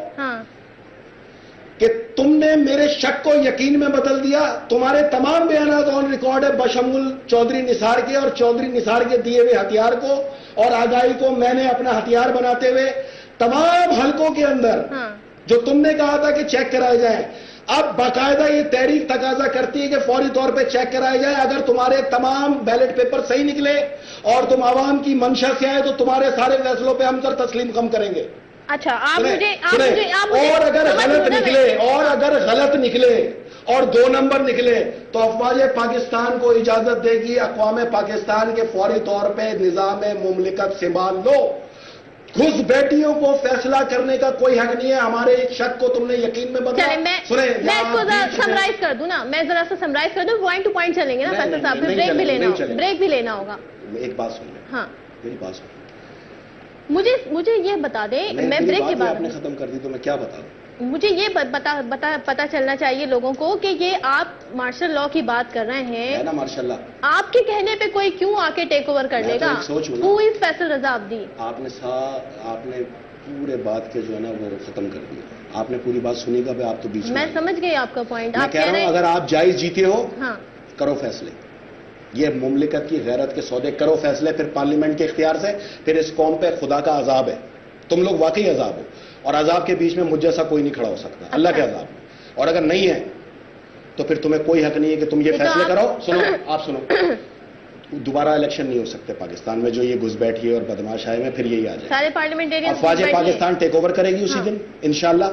کہ تم نے میرے شک کو یقین میں بدل دیا. تمہارے تمام بیانات آن ریکارڈ ہے بشمول چودھری نثار کے، اور چودھری نثار کے دیے ہوئے ہتھیار کو اور آگاہی کو میں نے اپنا ہتھیار بناتے ہوئے تمام حلقوں کے اندر جو تم نے کہا تھا کہ چیک کرائے جائیں، اب باقاعدہ یہ تحریک تقاضا کرتی ہے کہ فوری طور پہ چیک کرائے جائے. اگر تمہارے تمام بیلٹ پیپر صحیح نکلے اور تم عوام کی منشا سے آئے تو تمہارے سارے فیصلوں پہ ہم سر تسلیم کم کریں گے. اچھا، آپ مجھے اور اگر غلط نکلے اور اگر غلط نکلے اور دو نمبر نکلے تو افواج پاکستان کو اجازت دے گی اقوام پاکستان کے فوری طور پہ نظام مملکت سنبھال لو. گھس بیٹیوں کو فیصلہ کرنے کا کوئی حق نہیں ہے. ہمارے ایک شک کو تم نے یقین میں بدلا. میں اس کو سمرائز کر دوں نا، میں ذرا سا سمرائز کر دوں، پوائنٹ ٹو پوائنٹ چلیں گے نا فیصل صاحب، پھر بریک بھی لینا ہوگا، بریک بھی لینا ہوگا. ایک بات سن لیں، ہاں میری بات سن. مجھے مجھے یہ بتا دیں، میں بریک کے بعد آپ نے ختم کر دی تو میں کیا بتا دوں. مجھے یہ پتا چلنا چاہیے لوگوں کو کہ یہ آپ مارشل لا کی بات کر رہے ہیں، مارشل لا آپ کے کہنے پہ کوئی کیوں آ کے ٹیک اوور کر لے گا؟ Who is Faisal Raza Abidi? آپ نے آپ نے پورے بات کے جو ہے نا وہ ختم کر دیا. آپ نے پوری بات سنی گا، آپ تو بیچ میں. میں سمجھ گئی آپ کا پوائنٹ. میں کہہ رہا ہوں اگر آپ جائز جیتے ہو ہاں کرو فیصلے، یہ مملکت کی غیرت کے سودے، کرو فیصلے، پھر پارلیمنٹ کے اختیار سے. پھر اس قوم پہ خدا کا عذاب ہے، تم لوگ واقعی عذاب ہو، اور عذاب کے بیچ میں مجھ جیسا کوئی نہیں کھڑا ہو سکتا، اللہ کے عذاب میں. اور اگر نہیں ہے تو پھر تمہیں کوئی حق نہیں ہے کہ تم یہ فیصلے کرو. سنو، آپ سنو، دوبارہ الیکشن نہیں ہو سکتے پاکستان میں. جو یہ گھس بیٹھی ہے اور بدماش آئے میں پھر یہی آ جائے. سارے پارلیمنٹیرین افواج پاکستان ٹیک اوور کرے گی اسی دن انشاءاللہ،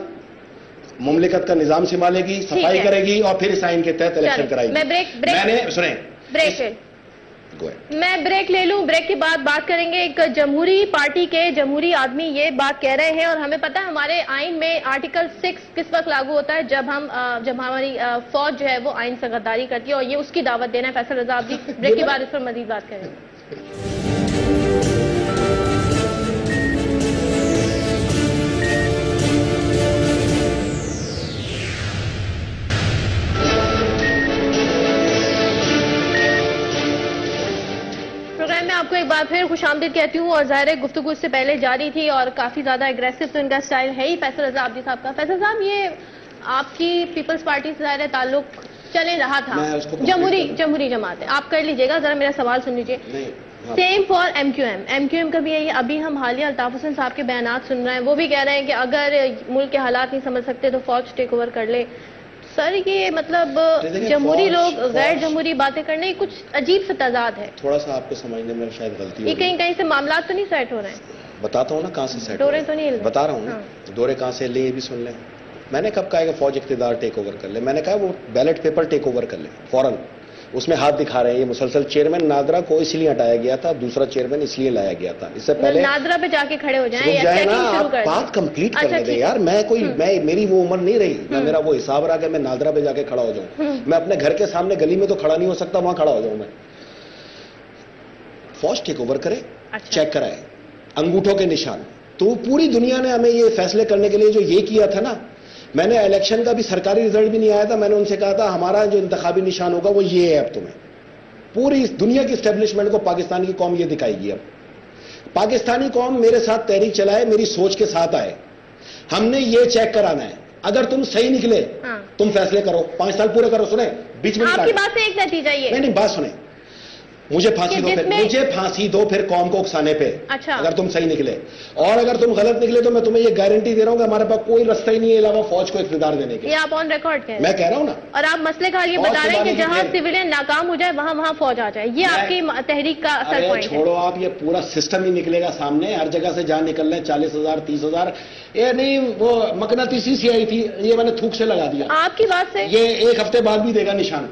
مملکت کا نظام سنبھالے گی، صفائی کرے گی، اور پھر اس آئین کے تحت الیکشن کرائے گی. میں نے سنیں بریک میں بریک لے لوں، بریک کے بعد بات کریں گے. ایک جمہوری پارٹی کے جمہوری آدمی یہ بات کہہ رہے ہیں، اور ہمیں پتہ ہے ہمارے آئین میں آرٹیکل سکس کس وقت لاگو ہوتا ہے، جب ہم جب ہماری فوج جو ہے وہ آئین سے غداری کرتی ہے، اور یہ اس کی دعوت دینا ہے فیصل رضا عابدی. بریک کے بعد اس پر مزید بات کریں گے. میں آپ کو ایک بار پھر خوش آمدید کہتی ہوں، اور ظاہر گفتگو اس سے پہلے جاری تھی اور کافی زیادہ اگریسو تو ان کا سٹائل ہے ہی فیصل رضا عابدی صاحب کا. فیصل صاحب، یہ آپ کی پیپلز پارٹی سے ظاہر تعلق چلے رہا تھا، جمہوری جمہوری جماعت ہے. آپ کر لیجئے گا، ذرا میرا سوال سن لیجئے. Same for M Q M M Q M کا بھی ہے. ابھی ہم حالیہ الطاف حسین صاحب کے بیانات سن رہے ہیں, وہ بھی کہہ رہے ہیں کہ اگر ملک کے حالات نہیں سمجھ سکتے تو فوج ٹیک اوور کر لے. سر یہ مطلب جمہوری لوگ غیر جمہوری باتیں کرنے کچھ عجیب سے تضاد ہے. تھوڑا سا آپ کو سمجھنے میں شاید غلطی یہ کہیں کہیں سے معاملات تو نہیں سیٹ ہو رہے ہیں؟ بتاتا ہوں نا کہاں سے سیٹ دورے تو نہیں بتا رہا ہوں نا. دورے کہاں سے لے یہ بھی سن لیں. میں نے کب کہا کہ فوج اقتدار ٹیک اوور کر لے؟ میں نے کہا وہ بیلٹ پیپر ٹیک اوور کر لے فوراً. اس میں ہاتھ دکھا رہے ہیں یہ مسلسل. چیئرمین نادرا کو اس لیے ہٹایا گیا تھا, دوسرا چیئرمین اس لیے لایا گیا تھا. اس سے پہلے نادرا پہ جا کے کھڑے ہو جائیں رک جائیں نا, آپ بات کمپلیٹ کرنے دیں یار. میں کوئی میں میری وہ عمر نہیں رہی, میں میرا وہ حساب رہا کہ میں نادرا پہ جا کے کھڑا ہو جاؤں. میں اپنے گھر کے سامنے گلی میں تو کھڑا نہیں ہو سکتا, وہاں کھڑا ہو جاؤں میں. فوج ٹیک اوور کرے, چیک کرائے انگوٹھوں کے نشان. تو پوری دنیا نے ہمیں یہ فیصلے کرنے کے لیے جو یہ کیا تھا نا, میں نے الیکشن کا بھی سرکاری رزلٹ بھی نہیں آیا تھا, میں نے ان سے کہا تھا ہمارا جو انتخابی نشان ہوگا وہ یہ ہے. اب تمہیں پوری دنیا کی اسٹیبلشمنٹ کو پاکستان کی قوم یہ دکھائے گی. اب پاکستانی قوم میرے ساتھ تحریک چلائے, میری سوچ کے ساتھ آئے. ہم نے یہ چیک کرانا ہے, اگر تم صحیح نکلے تم فیصلے کرو, پانچ سال پورے کرو. سنیں بیچ میں آپ کی بات سے ایک نتیجہ یہ نہیں نہیں بات سنیں, مجھے پھانسی دو پھر مجھے پھانسی دو پھر قوم کو اکسانے پہ. اچھا اگر تم صحیح نکلے, اور اگر تم غلط نکلے تو میں تمہیں یہ گارنٹی دے رہا ہوں کہ ہمارے پاس کوئی رستہ ہی نہیں ہے علاوہ فوج کو اقتدار دینے کے. یہ آپ آن ریکارڈ کہہ رہے ہیں, میں کہہ رہا ہوں نا. اور آپ مسئلے کا یہ بتا رہے ہیں کہ جہاں سویلین ناکام ہو جائے وہاں وہاں فوج آ جائے. یہ آپ کی تحریک کا اثر پوائنٹ ہے. چھوڑو آپ, یہ پورا سسٹم ہی نکلے گا سامنے. ہر جگہ سے جہاں نکل رہے ہیں چالیس ہزار تیس ہزار. یہ نہیں وہ مقناطیسی سی آئی تھی, یہ میں نے تھوک سے لگا دیا. آپ کی بات سے یہ ایک ہفتے بعد بھی دے گا نشان.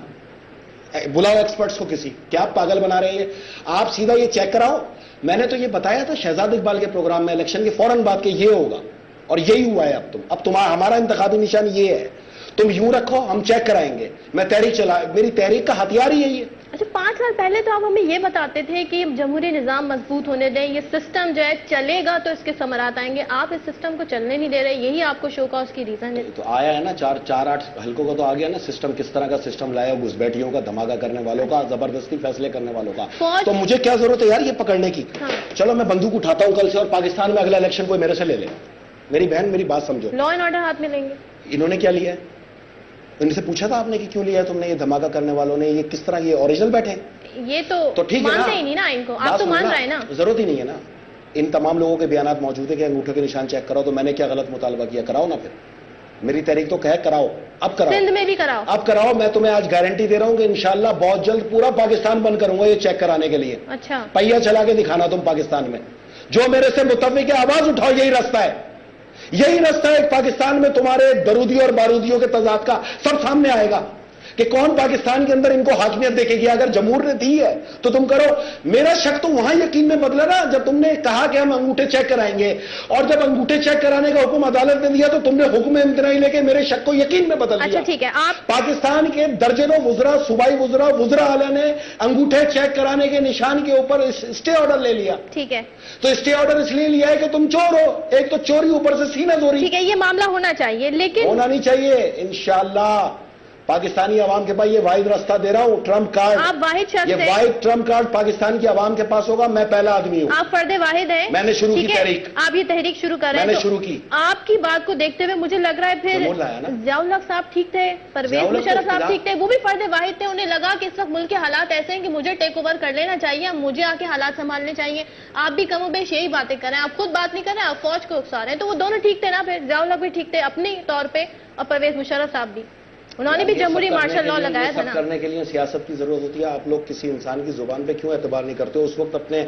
بلاؤ ایکسپرٹس کو کسی, کیا آپ پاگل بنا رہے ہیں؟ آپ سیدھا یہ چیک کراؤ. میں نے تو یہ بتایا تھا شہزاد اقبال کے پروگرام میں الیکشن کے فوراً بعد کہ یہ ہوگا, اور یہی ہوا ہے. اب تم اب تمہارا ہمارا انتخابی نشان یہ ہے. تم یوں رکھو, ہم چیک کرائیں گے. میں تحریک چلا, میری تحریک کا ہتھیار ہی یہی ہے. اچھا پانچ سال پہلے تو آپ ہمیں یہ بتاتے تھے کہ جمہوری نظام مضبوط ہونے دیں, یہ سسٹم جو ہے چلے گا تو اس کے ثمرات آئیں گے. آپ اس سسٹم کو چلنے نہیں دے رہے, یہی آپ کو شو کا اس کی ریزن ہے. تو آیا ہے نا چار چار آٹھ حلقوں کا تو آ گیا نا سسٹم. کس طرح کا سسٹم لایا, گھسبیٹیوں کا, دھماکہ کرنے والوں کا, زبردستی فیصلے کرنے والوں کا. تو مجھے کیا ضرورت ہے یار یہ پکڑنے کی؟ چلو میں بندوق اٹھاتا ہوں کل سے, اور پاکستان میں اگلا الیکشن کوئی میرے سے لے لے. میری بہن میری بات سمجھو, لا اینڈ آرڈر ہاتھ میں لیں گے. انہوں نے کیا لیا ہے؟ ان سے پوچھا تھا آپ نے کہ کیوں لیا ہے تم نے یہ دھماکہ کرنے والوں نے؟ یہ کس طرح یہ اوریجنل بیٹھے؟ یہ تو مانتے ہی نہیں نا ان کو. آپ تو مان رہے ہیں نا, ضرورت ہی نہیں ہے نا. ان تمام لوگوں کے بیانات موجود ہیں کہ انگوٹھے کے نشان چیک کراؤ. تو میں نے کیا غلط مطالبہ کیا؟ کراؤ نا پھر. میری تحریک تو کہے کراؤ, اب کراؤ. سندھ میں بھی کراؤ, اب کراؤ. میں تمہیں آج گارنٹی دے رہا ہوں کہ انشاءاللہ بہت جلد پورا پاکستان بند کروں گا یہ چیک کرانے کے لیے. اچھا پہیا چلا کے دکھانا تم پاکستان میں. جو میرے سے متفق ہے آواز اٹھاؤ, یہی راستہ ہے. یہی راستہ ہے پاکستان میں تمہارے درودی اور بارودیوں کے تضاد کا سب سامنے آئے گا کہ کون پاکستان کے اندر ان کو حاکمیت دیکھے گی. اگر جمہور نے دی ہے تو تم کرو. میرا شک تو وہاں یقین میں بدلا نا جب تم نے کہا کہ ہم انگوٹھے چیک کرائیں گے, اور جب انگوٹھے چیک کرانے کا حکم عدالت نے دیا تو تم نے حکم امتناعی لے کے میرے شک کو یقین میں بدل دیا. اچھا ٹھیک ہے. آپ پاکستان کے درجنوں وزراء, صوبائی وزراء, وزراء اعلیٰ نے انگوٹھے چیک کرانے کے نشان کے اوپر اسٹے آرڈر لے لیا. ٹھیک ہے, تو اسٹے آرڈر اس لیے لیا ہے کہ تم چور ہو. ایک تو چوری, اوپر سے سینہ زوری. ٹھیک ہے, یہ معاملہ ہونا چاہیے لیکن ہونا نہیں چاہیے. انشاءاللہ پاکستانی عوام کے پاس یہ واحد راستہ دے رہا ہوں, ٹرمپ کارڈ. آپ واحد شخص یہ واحد ٹرمپ کارڈ پاکستان کی عوام کے پاس ہوگا. میں پہلا آدمی ہوں. آپ فرد واحد ہیں. میں نے شروع کی تحریک. آپ یہ تحریک شروع کر رہے ہیں. میں نے شروع کی. آپ کی بات کو دیکھتے ہوئے مجھے لگ رہا ہے پھر ضیاء الحق صاحب ٹھیک تھے, پرویز مشرف صاحب ٹھیک تھے, وہ بھی فرد واحد تھے. انہیں لگا کہ اس وقت ملک کے حالات ایسے ہیں کہ مجھے ٹیک اوور کر لینا چاہیے, مجھے آ کے حالات سنبھالنے چاہیے. آپ بھی کم و بیش یہی باتیں کر رہے ہیں. آپ خود بات نہیں کر رہے ہیں, آپ فوج کو اکسا رہے ہیں. تو وہ دونوں ٹھیک تھے نا پھر؟ ضیاء الحق بھی ٹھیک تھے اپنی طور پہ, اور پرویز مشرف صاحب بھی, انہوں نے بھی جمہوری مارشل لا لگایا تھا نا. کرنے کے لیے سیاست کی ضرورت ہوتی ہے. آپ لوگ کسی انسان کی زبان پہ کیوں اعتبار نہیں کرتے ہو؟ اس وقت اپنے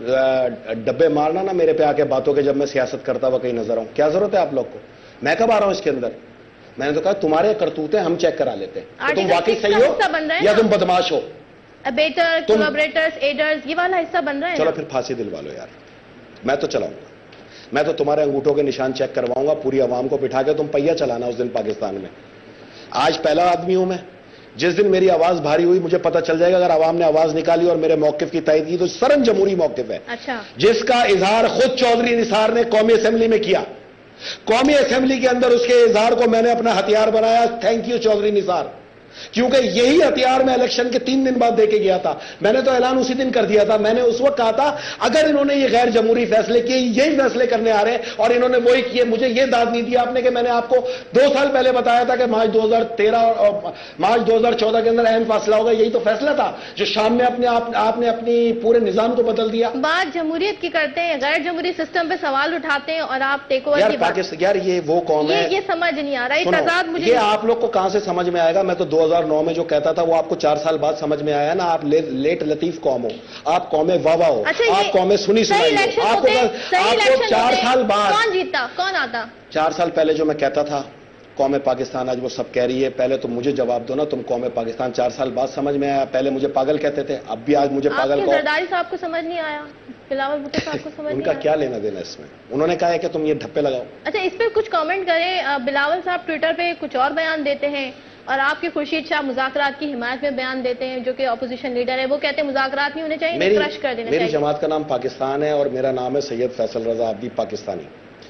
ڈبے مارنا نا میرے پہ آ کے باتوں کے, جب میں سیاست کرتا ہوا کہیں نظر آؤں. کیا ضرورت ہے آپ لوگ کو؟ میں کب آ رہا ہوں اس کے اندر؟ میں نے تو کہا تمہارے کرتوتے ہم چیک کرا لیتے ہیں. تم واقعی صحیح ہو یا تم بدماش ہو؟ ابیٹر, کولیبریٹرز, ایڈرز, یہ والا حصہ بن رہا ہے. چلو پھر پھانسی دلوا لو یار. میں تو چلاؤں گا. میں تو تمہارے انگوٹھوں کے نشان چیک کرواؤں گا. پوری عوام کو بٹھا کے تم پہیا چلانا اس دن پاکستان میں. آج پہلا آدمی ہوں میں. جس دن میری آواز بھاری ہوئی مجھے پتا چل جائے گا, اگر عوام نے آواز نکالی اور میرے موقف کی تائید کی تو سرن جمہوری موقف ہے. اچھا, جس کا اظہار خود چودھری نثار نے قومی اسمبلی میں کیا. قومی اسمبلی کے اندر اس کے اظہار کو میں نے اپنا ہتھیار بنایا. Thank you Chaudhry Nisar. کیونکہ یہی ہتھیار میں الیکشن کے تین دن بعد دے کے گیا تھا. میں نے تو اعلان اسی دن کر دیا تھا. میں نے اس وقت کہا تھا اگر انہوں نے یہ غیر جمہوری فیصلے کیے, یہی فیصلے کرنے آ رہے ہیں اور انہوں نے وہی کیے, مجھے یہ داد نہیں دی آپ نے کہ میں نے آپ کو دو سال پہلے بتایا تھا کہ مارچ دو ہزار تیرہ اور مارچ دو ہزار چودہ کے اندر اہم فیصلہ ہوگا. یہی تو فیصلہ تھا جو شام میں اپنے آپ نے اپنی پورے نظام کو بدل دیا. بات جمہوریت کی کرتے ہیں, غیر جمہوری سسٹم پہ سوال اٹھاتے ہیں اور آپ ٹیک اوور کی بات. یار یہ وہ قوم ہے, یہ سمجھ نہیں آ رہا, یہ تضاد مجھے. یہ آپ لوگ کو کہاں سے سمجھ میں آئے گا؟ میں تو دو ہزار نو میں جو کہتا تھا وہ آپ کو چار سال بعد سمجھ میں آیا نا. آپ لیٹ لطیف قوم ہو, آپ قوم واوا ہو, آپ قوم سنی سنائی ہو. آپ کو چار سال بعد کون جیتا, کون آتا؟ چار سال پہلے جو میں کہتا تھا قوم پاکستان, آج وہ سب کہہ رہی ہے. پہلے تم مجھے جواب دو نا, تم قوم پاکستان چار سال بعد سمجھ میں آیا. پہلے مجھے پاگل کہتے تھے, اب بھی آج مجھے پاگل کہو. زرداری صاحب کو سمجھ نہیں آیا, بلاول بھٹو صاحب کو سمجھ نہیں آیا. ان کا کیا لینا دینا اس میں؟ انہوں نے کہا ہے کہ تم یہ ڈھپے لگاؤ. اچھا اس پہ کچھ کامنٹ کریں. بلاول صاحب ٹویٹر پہ کچھ اور بیان دیتے ہیں اور آپ کے خورشید شاہ مذاکرات کی حمایت میں بیان دیتے ہیں, جو کہ اپوزیشن لیڈر ہے. وہ کہتے ہیں مذاکرات نہیں ہونے چاہیے, کرش کر دینا چاہیے. میری جماعت کا نام پاکستان ہے اور میرا نام ہے سید فیصل رضا عابدی پاکستانی.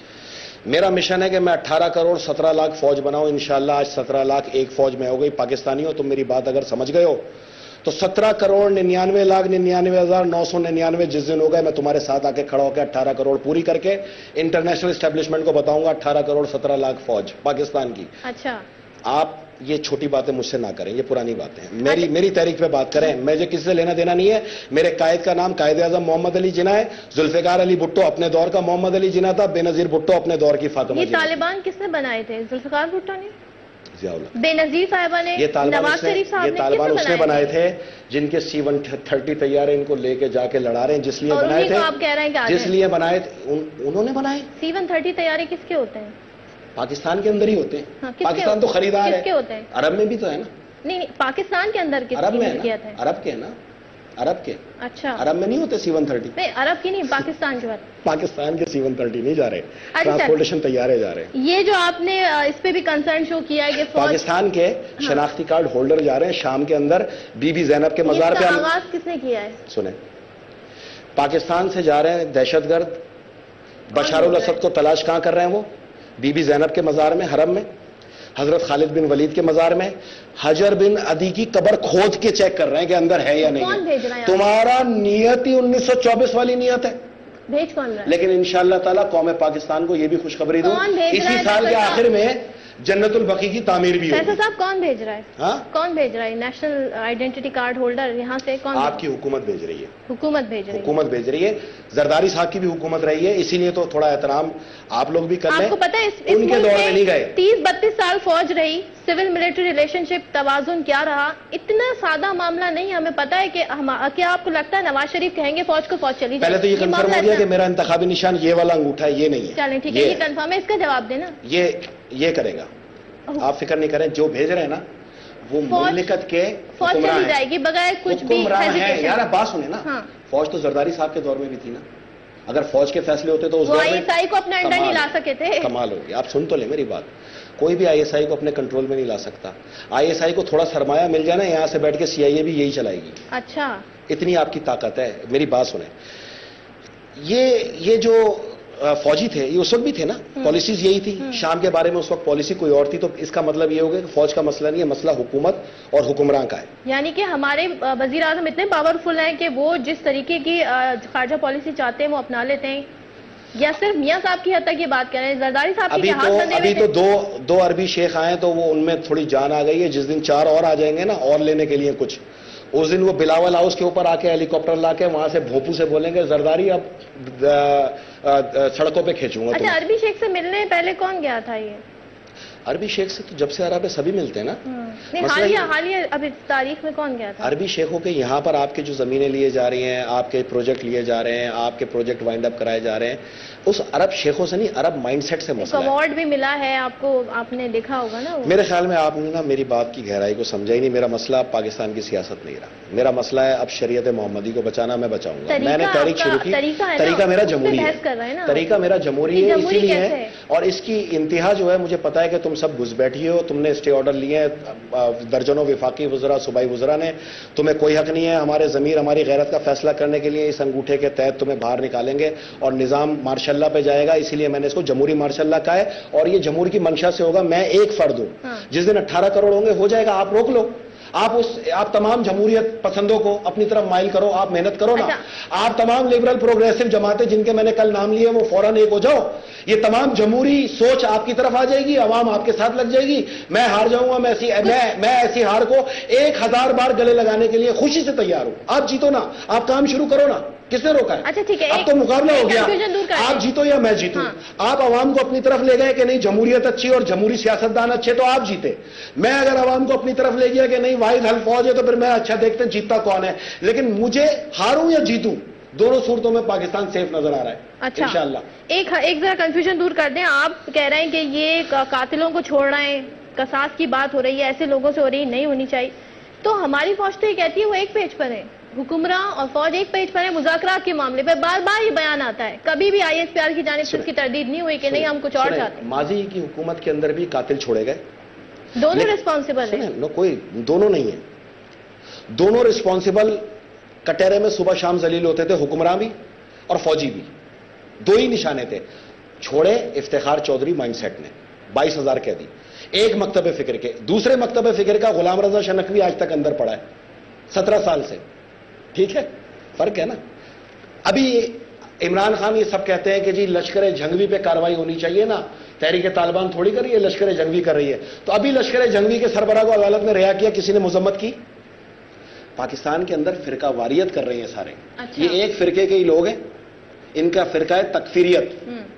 میرا مشن ہے کہ میں اٹھارہ کروڑ سترہ لاکھ فوج بناؤں. انشاءاللہ آج سترہ لاکھ ایک فوج میں ہو گئی. پاکستانی ہو تم میری بات اگر سمجھ گئے ہو تو سترہ کروڑ ننانوے لاکھ ننانوے ہزار نو سو ننانوے جس دن ہو گئے, میں تمہارے ساتھ آ کے کھڑا ہو کے اٹھارہ کروڑ پوری کر کے انٹرنیشنل اسٹیبلشمنٹ کو بتاؤں گا اٹھارہ کروڑ سترہ لاکھ فوج پاکستان کی. اچھا آپ یہ چھوٹی باتیں مجھ سے نہ کریں, یہ پرانی باتیں ہیں. میری میری تحریک پہ بات کریں. مجھے کسی سے لینا دینا نہیں ہے. میرے قائد کا نام قائد اعظم محمد علی جناح ہے. ذوالفقار علی بھٹو اپنے دور کا محمد علی جناح تھا. بے نظیر بھٹو اپنے دور کی فاطمہ. یہ طالبان کس نے بنائے تھے؟ ذوالفقار بھٹو نے, ضیاء اللہ, بے نظیر صاحبہ نے, یہ نواز شریف صاحب نے. یہ طالبان اس نے بنائے تھے جن کے سی ون تھرٹی تیار ہیں, ان کو لے کے جا کے لڑا رہے ہیں. جس لیے بنائے تھے, آپ کہہ رہے ہیں جس لیے بنائے انہوں نے بنائے. سی ون تھرٹی تیاری کس کے ہوتے ہیں؟ پاکستان کے اندر ہی ہوتے ہیں. پاکستان تو خریدار ہے. عرب میں بھی تو ہے نا. نہیں پاکستان کے اندر عرب میں عرب کے نا, عرب کے. اچھا عرب میں نہیں ہوتے سی ون تھرٹی. نہیں عرب کی نہیں, پاکستان کے بعد پاکستان کے سی ون تھرٹی نہیں جا رہے, ٹرانسپورٹیشن تیارے جا رہے ہیں. یہ جو آپ نے اس پہ بھی کنسرن شو کیا ہے کہ پاکستان کے شناختی کارڈ ہولڈر جا رہے ہیں شام کے اندر بی بی زینب کے مزار پہ. آغاز کس نے کیا ہے؟ سنیں, پاکستان سے جا رہے ہیں دہشت گرد بشار الاسد کو تلاش کہاں کر رہے ہیں؟ وہ بی بی زینب کے مزار میں, حرم میں, حضرت خالد بن ولید کے مزار میں, حجر بن عدی کی قبر کھود کے چیک کر رہے ہیں کہ اندر ہے یا نہیں. تمہارا نیت ہی انیس سو چوبیس والی نیت ہے. بھیج کون رہا ہے؟ لیکن انشاءاللہ تعالیٰ قوم پاکستان کو یہ بھی خوشخبری دوں, اسی سال کے آخر میں جنت البقیع کی تعمیر بھی ہوگی. فیصل صاحب کون بھیج رہا ہے؟ ہاں کون بھیج رہا ہے؟ نیشنل آئیڈینٹی کارڈ ہولڈر یہاں سے کون؟ آپ کی حکومت بھیج رہی ہے. حکومت بھیج رہی ہے. حکومت بھیج رہی ہے. زرداری صاحب کی بھی حکومت رہی ہے, اسی لیے تو تھوڑا احترام آپ لوگ بھی کر لیں. آپ کو پتا ہے ان کے دور میں نہیں گئے. تیس بتیس سال فوج رہی, سول ملٹری ریلیشن شپ توازن کیا رہا. اتنا سادہ معاملہ نہیں. ہمیں پتا ہے کہ کیا آپ کو لگتا ہے نواز شریف کہیں گے فوج کو فوج چلی جائے؟ پہلے تو یہ کنفرم ہو گیا کہ میرا انتخابی نشان یہ والا انگوٹھا ہے, یہ نہیں ہے. چلیں ٹھیک ہے, یہ کنفرم ہے. اس کا جواب دینا. یہ یہ کرے گا, آپ فکر نہیں کریں. جو بھیج رہے ہیں نا وہ مملکت کے فوج چلی جائے گی بغیر کچھ بھی. یار آپ بات سنیں نا, فوج تو زرداری صاحب کے دور میں بھی تھی نا. اگر فوج کے فیصلے ہوتے تو اس دور میں آئی ایس آئی کو اپنا انڈر نہیں لا سکے تھے. کمال ہو گیا. آپ سن تو لیں میری بات, کوئی بھی آئی ایس آئی کو اپنے کنٹرول میں نہیں لا سکتا. آئی ایس آئی کو تھوڑا سرمایہ مل جائے نا, یہاں سے بیٹھ کے سی آئی اے بھی یہی چلائے گی. اچھا, اتنی آپ کی طاقت ہے. میری بات سنیں, یہ یہ جو فوجی تھے یہ اس وقت بھی تھے نا, پالیسیز یہی تھی. شام کے بارے میں اس وقت پالیسی کوئی اور تھی. تو اس کا مطلب یہ ہوگا کہ فوج کا مسئلہ نہیں ہے, مسئلہ حکومت اور حکمران کا ہے. یعنی کہ ہمارے وزیر اعظم اتنے پاورفل ہیں کہ وہ جس طریقے کی خارجہ پالیسی چاہتے ہیں وہ اپنا لیتے ہیں, یا صرف میاں صاحب کی حد تک یہ بات کر رہے ہیں؟ زرداری صاحب ابھی تو ابھی تو دو دو عربی شیخ آئے تو وہ ان میں تھوڑی جان آ گئی ہے. جس دن چار اور آ جائیں گے نا اور لینے کے لیے کچھ, اس دن وہ بلاول ہاؤس کے اوپر آ کے ہیلی کاپٹر لا کے وہاں سے بھوپو سے بولیں گے زرداری اب سڑکوں پہ کھینچوں گا. اچھا, عربی شیخ سے ملنے پہلے کون گیا تھا؟ یہ عربی شیخ سے تو جب سے عرب ہے سبھی ملتے ہیں نا. حالیہ حالیہ ابھی تاریخ میں کون گیا تھا؟ عربی شیخوں کے یہاں پر آپ کے جو زمینیں لیے جا رہی ہیں, آپ کے پروجیکٹ لیے جا رہے ہیں, آپ کے پروجیکٹ وائنڈ اپ کرائے جا رہے ہیں, اس عرب شیخوں سے نہیں, عرب مائنڈ سیٹ سے مسئلہ ہے. ایوارڈ بھی ملا ہے آپ کو, آپ نے دیکھا ہوگا نا. میرے خیال میں آپ نے نا میری بات کی گہرائی کو سمجھا ہی نہیں. میرا مسئلہ پاکستان کی سیاست نہیں رہا. میرا مسئلہ ہے اب شریعت محمدی کو بچانا، میں بچاؤں گا. میں نے طریقہ تحریک آپ کا- شروع کی. طریقہ ہے نا، طریقہ میرا اس پہ جمہوری بحث کر رہے ہیں ہے. نا. طریقہ میرا جمہوری یہ ہے، جمہوری اسی لیے کیسے ہے. ہے؟ اور اس کی انتہا جو ہے مجھے پتا ہے کہ تم سب گھس بیٹھی ہو. تم نے اسٹے آرڈر لیے ہیں درجنوں وفاقی وزراء، صوبائی وزراء نے. تمہیں کوئی حق نہیں ہے ہمارے ضمیر ہماری غیرت کا فیصلہ کرنے کے لیے. اس انگوٹھے کے تحت تمہیں باہر نکالیں گے اور نظام مارشاء اللہ پہ جائے گا. اسی لیے میں نے اس کو جمہوری مارشاء اللہ کہا ہے. اور یہ جمہور کی منشا سے ہوگا. میں ایک فرد ہوں. جس دن اٹھارہ کروڑ ہوں گے ہو جائے گا. آپ روک لو. آپ اس آپ تمام جمہوریت پسندوں کو اپنی طرف مائل کرو. آپ محنت کرو نا. آپ تمام لبرل پروگریسو جماعتیں جن کے میں نے کل نام لیے وہ فوراً ایک ہو جاؤ. یہ تمام جمہوری سوچ آپ کی طرف آ جائے گی. عوام آپ کے ساتھ لگ جائے گی. میں ہار جاؤں گا. میں ایسی میں میں ایسی ہار کو ایک ہزار بار گلے لگانے کے لیے خوشی سے تیار ہوں. آپ جیتو نا. آپ کام شروع کرو نا. کس نے روکا ہے؟ اچھا ٹھیک ہے، اب تو مقابلہ ہو گیا. confusion دور کر دیں. آپ جیتو یا میں جیتوں. آپ عوام کو اپنی طرف لے گئے کہ نہیں جمہوریت اچھی اور جمہوری سیاستدان اچھے تو آپ جیتے. میں اگر عوام کو اپنی طرف لے گیا کہ نہیں واحد حل فوج ہے تو پھر میں اچھا دیکھتے ہیں جیتتا کون ہے. لیکن مجھے ہاروں یا جیتوں دونوں صورتوں میں پاکستان سیف نظر آ رہا ہے. اچھا انشاءاللہ. ایک ایک ذرا کنفیوژن دور کر دیں. آپ کہہ رہے ہیں کہ یہ قاتلوں کو چھوڑنا ہے، قصاص کی بات ہو رہی ہے، ایسے لوگوں سے ہو رہی ہے، نہیں ہونی چاہیے. تو ہماری فوج تو یہ کہتی ہے وہ ایک پیج پر ہے، حکمراں اور فوج ایک پیج پر ہے. مذاکرات کے معاملے پہ بار بار یہ بیان آتا ہے. کبھی بھی آئی ایس پی آر کی جانب سے اس کی تردید نہیں ہوئی کہ نہیں ہم کچھ اور چاہتے ہیں. ماضی کی حکومت کے اندر بھی قاتل چھوڑے گئے. دونوں ریسپانسبل ہیں. نو کوئی دونوں نہیں ہیں. دونوں ریسپانسبل کٹہرے میں صبح شام ذلیل ہوتے تھے، حکمراں بھی اور فوجی بھی. دو ہی نشانے تھے. چھوڑے افتخار چودھری مائنڈ سیٹ نے بائیس ہزار کہہ دی ایک مکتب فکر کے. دوسرے مکتب فکر کا غلام رضا شنقوی آج تک اندر پڑا ہے سترہ سال سے. ٹھیک ہے، فرق ہے نا. ابھی عمران خان یہ سب کہتے ہیں کہ جی لشکر جھنگوی پہ کاروائی ہونی چاہیے نا. تحریک طالبان تھوڑی کر رہی ہے، لشکر جھنگوی کر رہی ہے. تو ابھی لشکر جھنگوی کے سربراہ کو عدالت میں رہا کیا، کسی نے مذمت کی؟ پاکستان کے اندر فرقہ واریت کر رہے ہیں سارے. یہ ایک فرقے کے ہی لوگ ہیں. ان کا فرقہ ہے تکفیریت.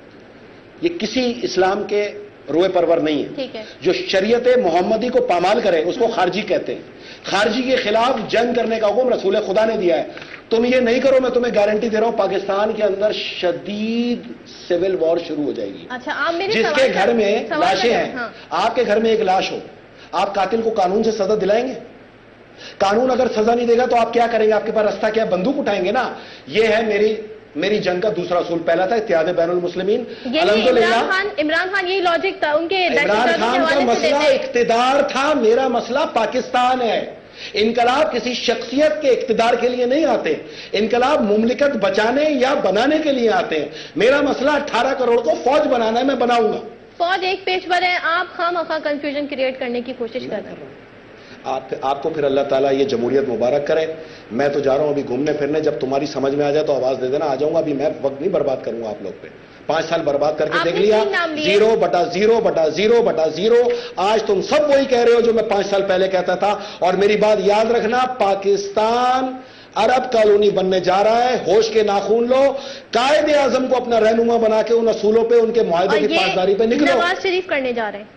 یہ کسی اسلام کے روئے پرور نہیں ہے. جو شریعت محمدی کو پامال کرے اس کو خارجی کہتے ہیں. خارجی کے خلاف جنگ کرنے کا حکم رسول خدا نے دیا ہے. تم یہ نہیں کرو، میں تمہیں گارنٹی دے رہا ہوں پاکستان کے اندر شدید سول وار شروع ہو جائے گی. جس کے گھر میں لاشیں ہیں، آپ کے گھر میں ایک لاش ہو، آپ قاتل کو قانون سے سزا دلائیں گے؟ قانون اگر سزا نہیں دے گا تو آپ کیا کریں گے؟ آپ کے پاس راستہ کیا؟ بندوق اٹھائیں گے نا. یہ ہے میری میری جنگ کا دوسرا اصول. پہلا تھا اتحاد بین المسلمین. عمران خان عمران خان یہی لاجک تھا ان کے. عمران خان کا مسئلہ اقتدار تھا، میرا مسئلہ پاکستان ہے. انقلاب کسی شخصیت کے اقتدار کے لیے نہیں آتے. انقلاب مملکت بچانے یا بنانے کے لیے آتے ہیں. میرا مسئلہ اٹھارہ کروڑ کو فوج بنانا ہے، میں بناؤں گا. فوج ایک پیج پر ہے، آپ خواہ مخواہ کنفیوژن کریٹ کرنے کی کوشش کر رہے ہیں. آپ آپ کو پھر اللہ تعالیٰ یہ جمہوریت مبارک کرے. میں تو جا رہا ہوں ابھی گھومنے پھرنے. جب تمہاری سمجھ میں آ جائے تو آواز دے دینا، آ جاؤں گا. ابھی میں وقت نہیں برباد کروں گا آپ لوگ پہ. پانچ سال برباد کر کے دیکھ لیا. زیرو بٹا زیرو بٹا زیرو بٹا زیرو. آج تم سب وہی کہہ رہے ہو جو میں پانچ سال پہلے کہتا تھا. اور میری بات یاد رکھنا، پاکستان عرب کالونی بننے جا رہا ہے. ہوش کے ناخون لو. قائد اعظم کو اپنا رہنما بنا کے ان اصولوں پہ، ان کے معاہدے کی پاسداری پہ نکلو. نواز شریف کرنے جا رہے ہیں،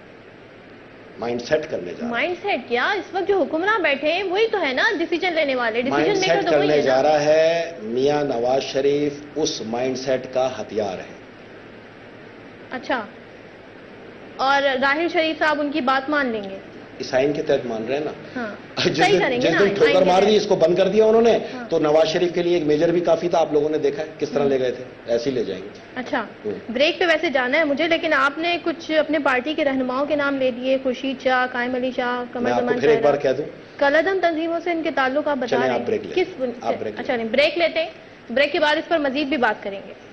مائنڈ سیٹ کرنے جا رہا ہے. مائنڈ سیٹ کیا؟ اس وقت جو حکمراں بیٹھے ہیں وہی تو ہے نا ڈیسیجن لینے والے. مائنڈ سیٹ کرنے جا رہا ہے. میاں نواز شریف اس مائنڈ سیٹ کا ہتھیار ہے. اچھا، اور راہل شریف صاحب ان کی بات مان لیں گے؟ عیسائن کے تحت مان رہے ہیں نا. ہاں، جس دن ٹھوکر مار دی، اس کو بند کر دیا انہوں نے. تو نواز شریف کے لیے ایک میجر بھی کافی تھا. آپ لوگوں نے دیکھا ہے کس طرح لے گئے تھے. ایسے ہی لے جائیں گے. اچھا، بریک پہ ویسے جانا ہے مجھے، لیکن آپ نے کچھ اپنے پارٹی کے رہنماؤں کے نام لے دیے. خورشید شاہ، قائم علی شاہ، قمر زمان. پھر ایک بار کہہ دوں، کالعدم تنظیموں سے ان کے تعلق آپ بتا رہے ہیں کس بن سے؟ اچھا نہیں، بریک لیتے ہیں. بریک کے بعد اس پر مزید بھی بات کریں گے.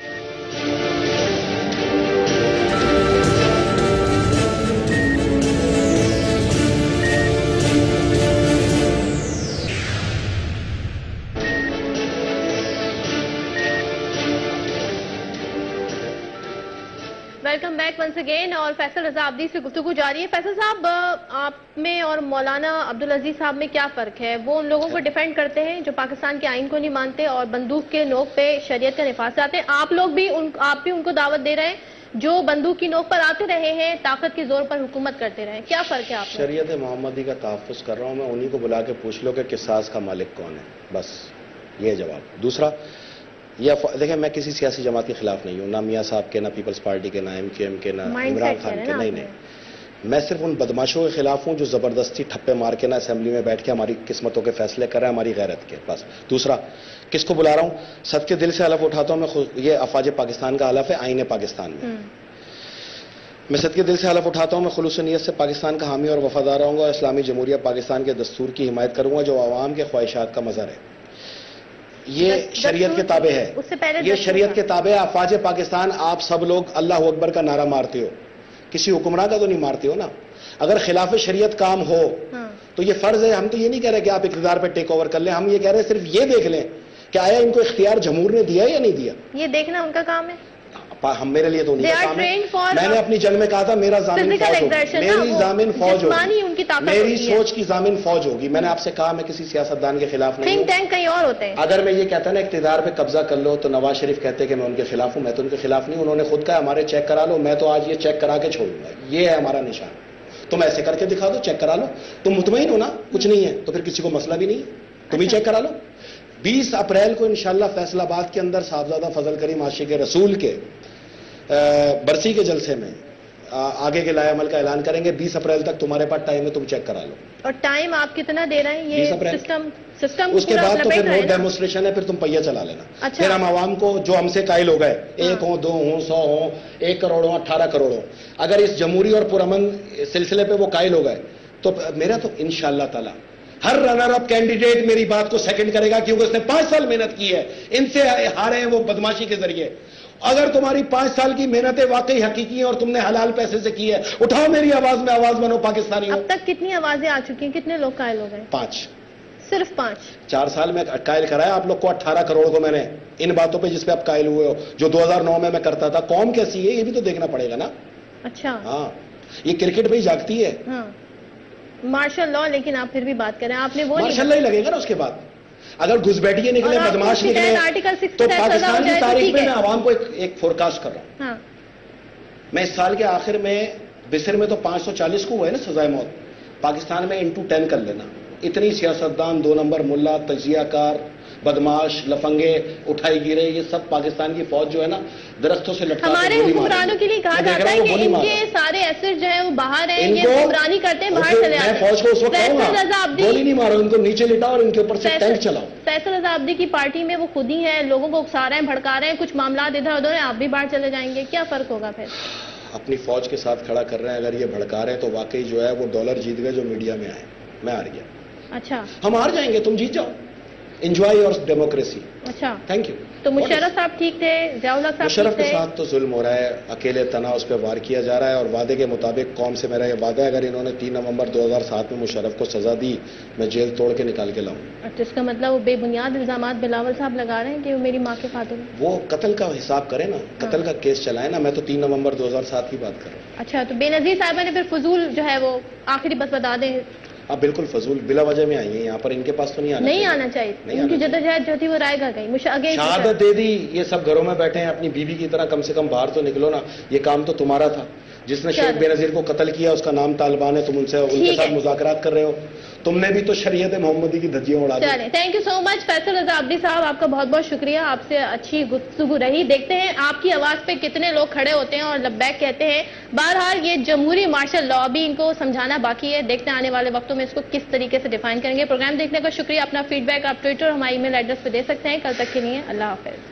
Welcome back once again. اور فیصل رضا عابدی سے گفتگو جاری ہے. فیصل صاحب، آپ میں اور مولانا عبدالعزیز صاحب میں کیا فرق ہے؟ وہ ان لوگوں کو ڈیفینڈ کرتے ہیں جو پاکستان کے آئین کو نہیں مانتے اور بندوق کے نوک پہ شریعت کا نفاذ چاہتے ہیں. آپ لوگ بھی ان آپ بھی ان کو دعوت دے رہے ہیں جو بندوق کی نوک پر آتے رہے ہیں، طاقت کے زور پر حکومت کرتے رہے ہیں. کیا فرق ہے آپ؟ شریعت محمدی کا تحفظ کر رہا ہوں میں. انہی کو بلا کے پوچھ لو کہ قصاص کا مالک کون ہے. بس یہ جواب. دوسرا، دیکھیں میں کسی سیاسی جماعت کے خلاف نہیں ہوں، نہ میاں صاحب کے، نہ پیپلز پارٹی کے، نہ ایم کیو ایم کے، نہ عمران خان کے. نہیں نہیں میں صرف ان بدماشوں کے خلاف ہوں جو زبردستی ٹھپے مار کے نا اسمبلی میں بیٹھ کے ہماری قسمتوں کے فیصلے کر رہے ہیں ہماری غیرت کے پاس. دوسرا, کس کو بلا رہا ہوں؟ سب کے دل سے حلف اٹھاتا ہوں میں, یہ افواج پاکستان کا حلف ہے آئین پاکستان میں. میں صد کے دل سے حلف اٹھاتا ہوں میں خلوص نیت سے پاکستان کا حامی اور وفادار رہوں گا, اسلامی جمہوریہ پاکستان کے دستور کی حمایت کروں گا جو عوام کے خواہشات کا مظہر ہے. یہ شریعت کے تابع ہے, یہ شریعت کے تابع ہے. افواج پاکستان آپ سب لوگ اللہ اکبر کا نعرہ مارتے ہو, کسی حکمراں کا تو نہیں مارتے ہو نا. اگر خلاف شریعت کام ہو تو یہ فرض ہے. ہم تو یہ نہیں کہہ رہے کہ آپ اقتدار پہ ٹیک اوور کر لیں, ہم یہ کہہ رہے ہیں صرف یہ دیکھ لیں کہ آیا ان کو اختیار جمہور نے دیا یا نہیں دیا. یہ دیکھنا ان کا کام ہے, ہم میرے لیے تو نہیں کام ہے. میں نے اپنی جنگ میں کہا تھا میرا ضامن فوج ہوگی, میری ضامن فوج ہوگی, میری سوچ کی ضامن فوج ہوگی. میں نے آپ سے کہا میں کسی سیاستدان کے خلاف نہیں ہوں. تھنک ٹینک کہیں اور ہوتے ہیں. اگر میں یہ کہتا نا اقتدار پہ قبضہ کر لو تو نواز شریف کہتے کہ میں ان کے خلاف ہوں. میں تو ان کے خلاف نہیں, انہوں نے خود کہا ہمارے چیک کرا لو. میں تو آج یہ چیک کرا کے چھوڑوں گا, یہ ہے ہمارا نشان. تم ایسے کر کے دکھا دو, چیک کرا لو. تم مطمئن ہو نا کچھ نہیں ہے تو پھر کسی کو مسئلہ بھی نہیں ہے, تم ہی چیک کرا لو. بیس اپریل کو انشاءاللہ فیصل آباد کے اندر صاحبزادہ فضل کریم عاشق رسول کے برسی کے جلسے میں آگے کے لائے عمل کا اعلان کریں گے. بیس اپریل تک تمہارے پاس ٹائم ہے, تم چیک کرا لو. اور ٹائم آپ کتنا دے رہے ہیں؟ یہ سسٹم سسٹم اس کے بعد تو پھر نوٹ ڈیمونسٹریشن ہے, پھر تم پہیہ چلا لینا. پھر ہم عوام کو جو ہم سے قائل ہو گئے, ایک ہوں, دو ہوں, سو ہوں, ایک کروڑ ہوں, اٹھارہ کروڑ ہوں, اگر اس جمہوری اور پرامن سلسلے پہ وہ قائل ہو گئے تو میرا تو انشاءاللہ تعالی ہر رنر اپ کینڈیڈیٹ میری بات کو سیکنڈ کرے گا, کیونکہ اس نے پانچ سال محنت کی ہے. ان سے ہارے ہیں وہ بدماشی کے ذریعے. اگر تمہاری پانچ سال کی محنتیں واقعی حقیقی ہیں اور تم نے حلال پیسے سے کی ہے, اٹھاؤ میری آواز میں آواز بنو پاکستانی. اب تک کتنی آوازیں آ چکی ہیں, کتنے لوگ قائل ہو گئے؟ پانچ. صرف پانچ؟ چار سال میں قائل کرایا آپ لوگ کو اٹھارہ کروڑ کو میں نے ان باتوں پہ جس پہ آپ قائل ہوئے ہو, جو دو ہزار نو میں میں کرتا تھا. قوم کیسی ہے یہ بھی تو دیکھنا پڑے گا نا. اچھا ہاں, یہ کرکٹ پہ ہی جاگتی ہے. ہاں مارشل لاء, لیکن آپ پھر بھی بات کریں, آپ نے وہ مارشل لاء ہی لگے گا نا. اس کے بعد اگر گھسبیٹیے نکلے, بدماش نکلے, تو پاکستان کی تاریخ میں میں عوام کو ایک فورکاسٹ کر رہا ہوں. میں اس سال کے آخر میں بصر میں تو پانچ سو چالیس کو ہوا ہے نا سزائے موت, پاکستان میں انٹو ٹین کر لینا. اتنی سیاستدان, دو نمبر ملا, تجزیہ کار, بدماش, لفنگے, اٹھائی گیرے, یہ سب پاکستان کی فوج جو ہے نا درختوں سے لٹکا ہمارے حکمرانوں کے لیے کہا جاتا ہے کہ ان کے سارے ایسٹ جو ہیں وہ باہر ہیں, یہ حکمرانی کرتے ہیں, باہر چلے آتے ہیں. میں فوج کو اس وقت کہوں گا گولی نہیں مارو, ان کو نیچے لٹاؤ اور ان کے اوپر سے ٹینک چلاؤ. فیصل رضا عابدی کی پارٹی میں وہ خود ہی ہیں, لوگوں کو اکسا رہے ہیں, بھڑکا رہے ہیں, کچھ معاملات ادھر ادھر ہیں, آپ بھی باہر چلے جائیں گے, کیا فرق ہوگا پھر؟ اپنی فوج کے ساتھ کھڑا کر رہے ہیں. اگر یہ بھڑکا رہے ہیں تو واقعی جو ہے وہ ڈالر جیت گئے جو میڈیا میں آئے, میں ہار گیا. اچھا, ہم ہار جائیں گے, تم جیت جاؤ. انجوائے اور ڈیموکریسی. اچھا, تھینک یو. تو مشرف صاحب ٹھیک تھے, ضیاء الحق صاحب مشرف کے ساتھ تو ظلم ہو رہا ہے, اکیلے تنا اس پہ وار کیا جا رہا ہے, اور وعدے کے مطابق قوم سے میرا یہ وعدہ ہے اگر انہوں نے تین نومبر دو ہزار سات میں مشرف کو سزا دی, میں جیل توڑ کے نکال کے لاؤں. اچھا, اس کا مطلب وہ بے بنیاد الزامات بلاول صاحب لگا رہے ہیں کہ وہ میری ماں کے قاتل ہیں. وہ قتل کا حساب کرے نا, قتل کا کیس چلائے نا. میں تو تین نومبر دو ہزار سات کی بات کر رہا ہوں. اچھا, تو بے نظیر صاحبہ نے پھر فضول جو ہے وہ آخری بس بتا دیں. آپ بالکل فضول بلا وجہ میں آئی ہیں یہاں پر, ان کے پاس تو نہیں آنا نہیں آنا چاہیے. ان کی جدوجہد جو تھی وہ رائے گا گئی, شہادت دے دی. یہ سب گھروں میں بیٹھے ہیں, اپنی بیوی کی طرح کم سے کم باہر تو نکلو نا. یہ کام تو تمہارا تھا. جس نے شیخ بے نظیر کو قتل کیا اس کا نام طالبان ہے, تم ان سے ان کے ساتھ مذاکرات کر رہے ہو. تم نے بھی تو شریعت محمدی کی دھجیاں اڑا دی. چلیں, thank you so much Faisal Raza Abidi sahab, آپ کا بہت بہت شکریہ. آپ سے اچھی گفتگو رہی. دیکھتے ہیں آپ کی آواز پہ کتنے لوگ کھڑے ہوتے ہیں اور لبیک کہتے ہیں. بہرحال یہ جمہوری مارشل لاء بھی ان کو سمجھانا باقی ہے. دیکھتے ہیں آنے والے وقتوں میں اس کو کس طریقے سے ڈیفائن کریں گے. پروگرام دیکھنے کا شکریہ. اپنا فیڈ بیک آپ ٹویٹر ہماری ای میل ایڈریس پہ دے سکتے ہیں. کل تک کے لیے اللہ حافظ.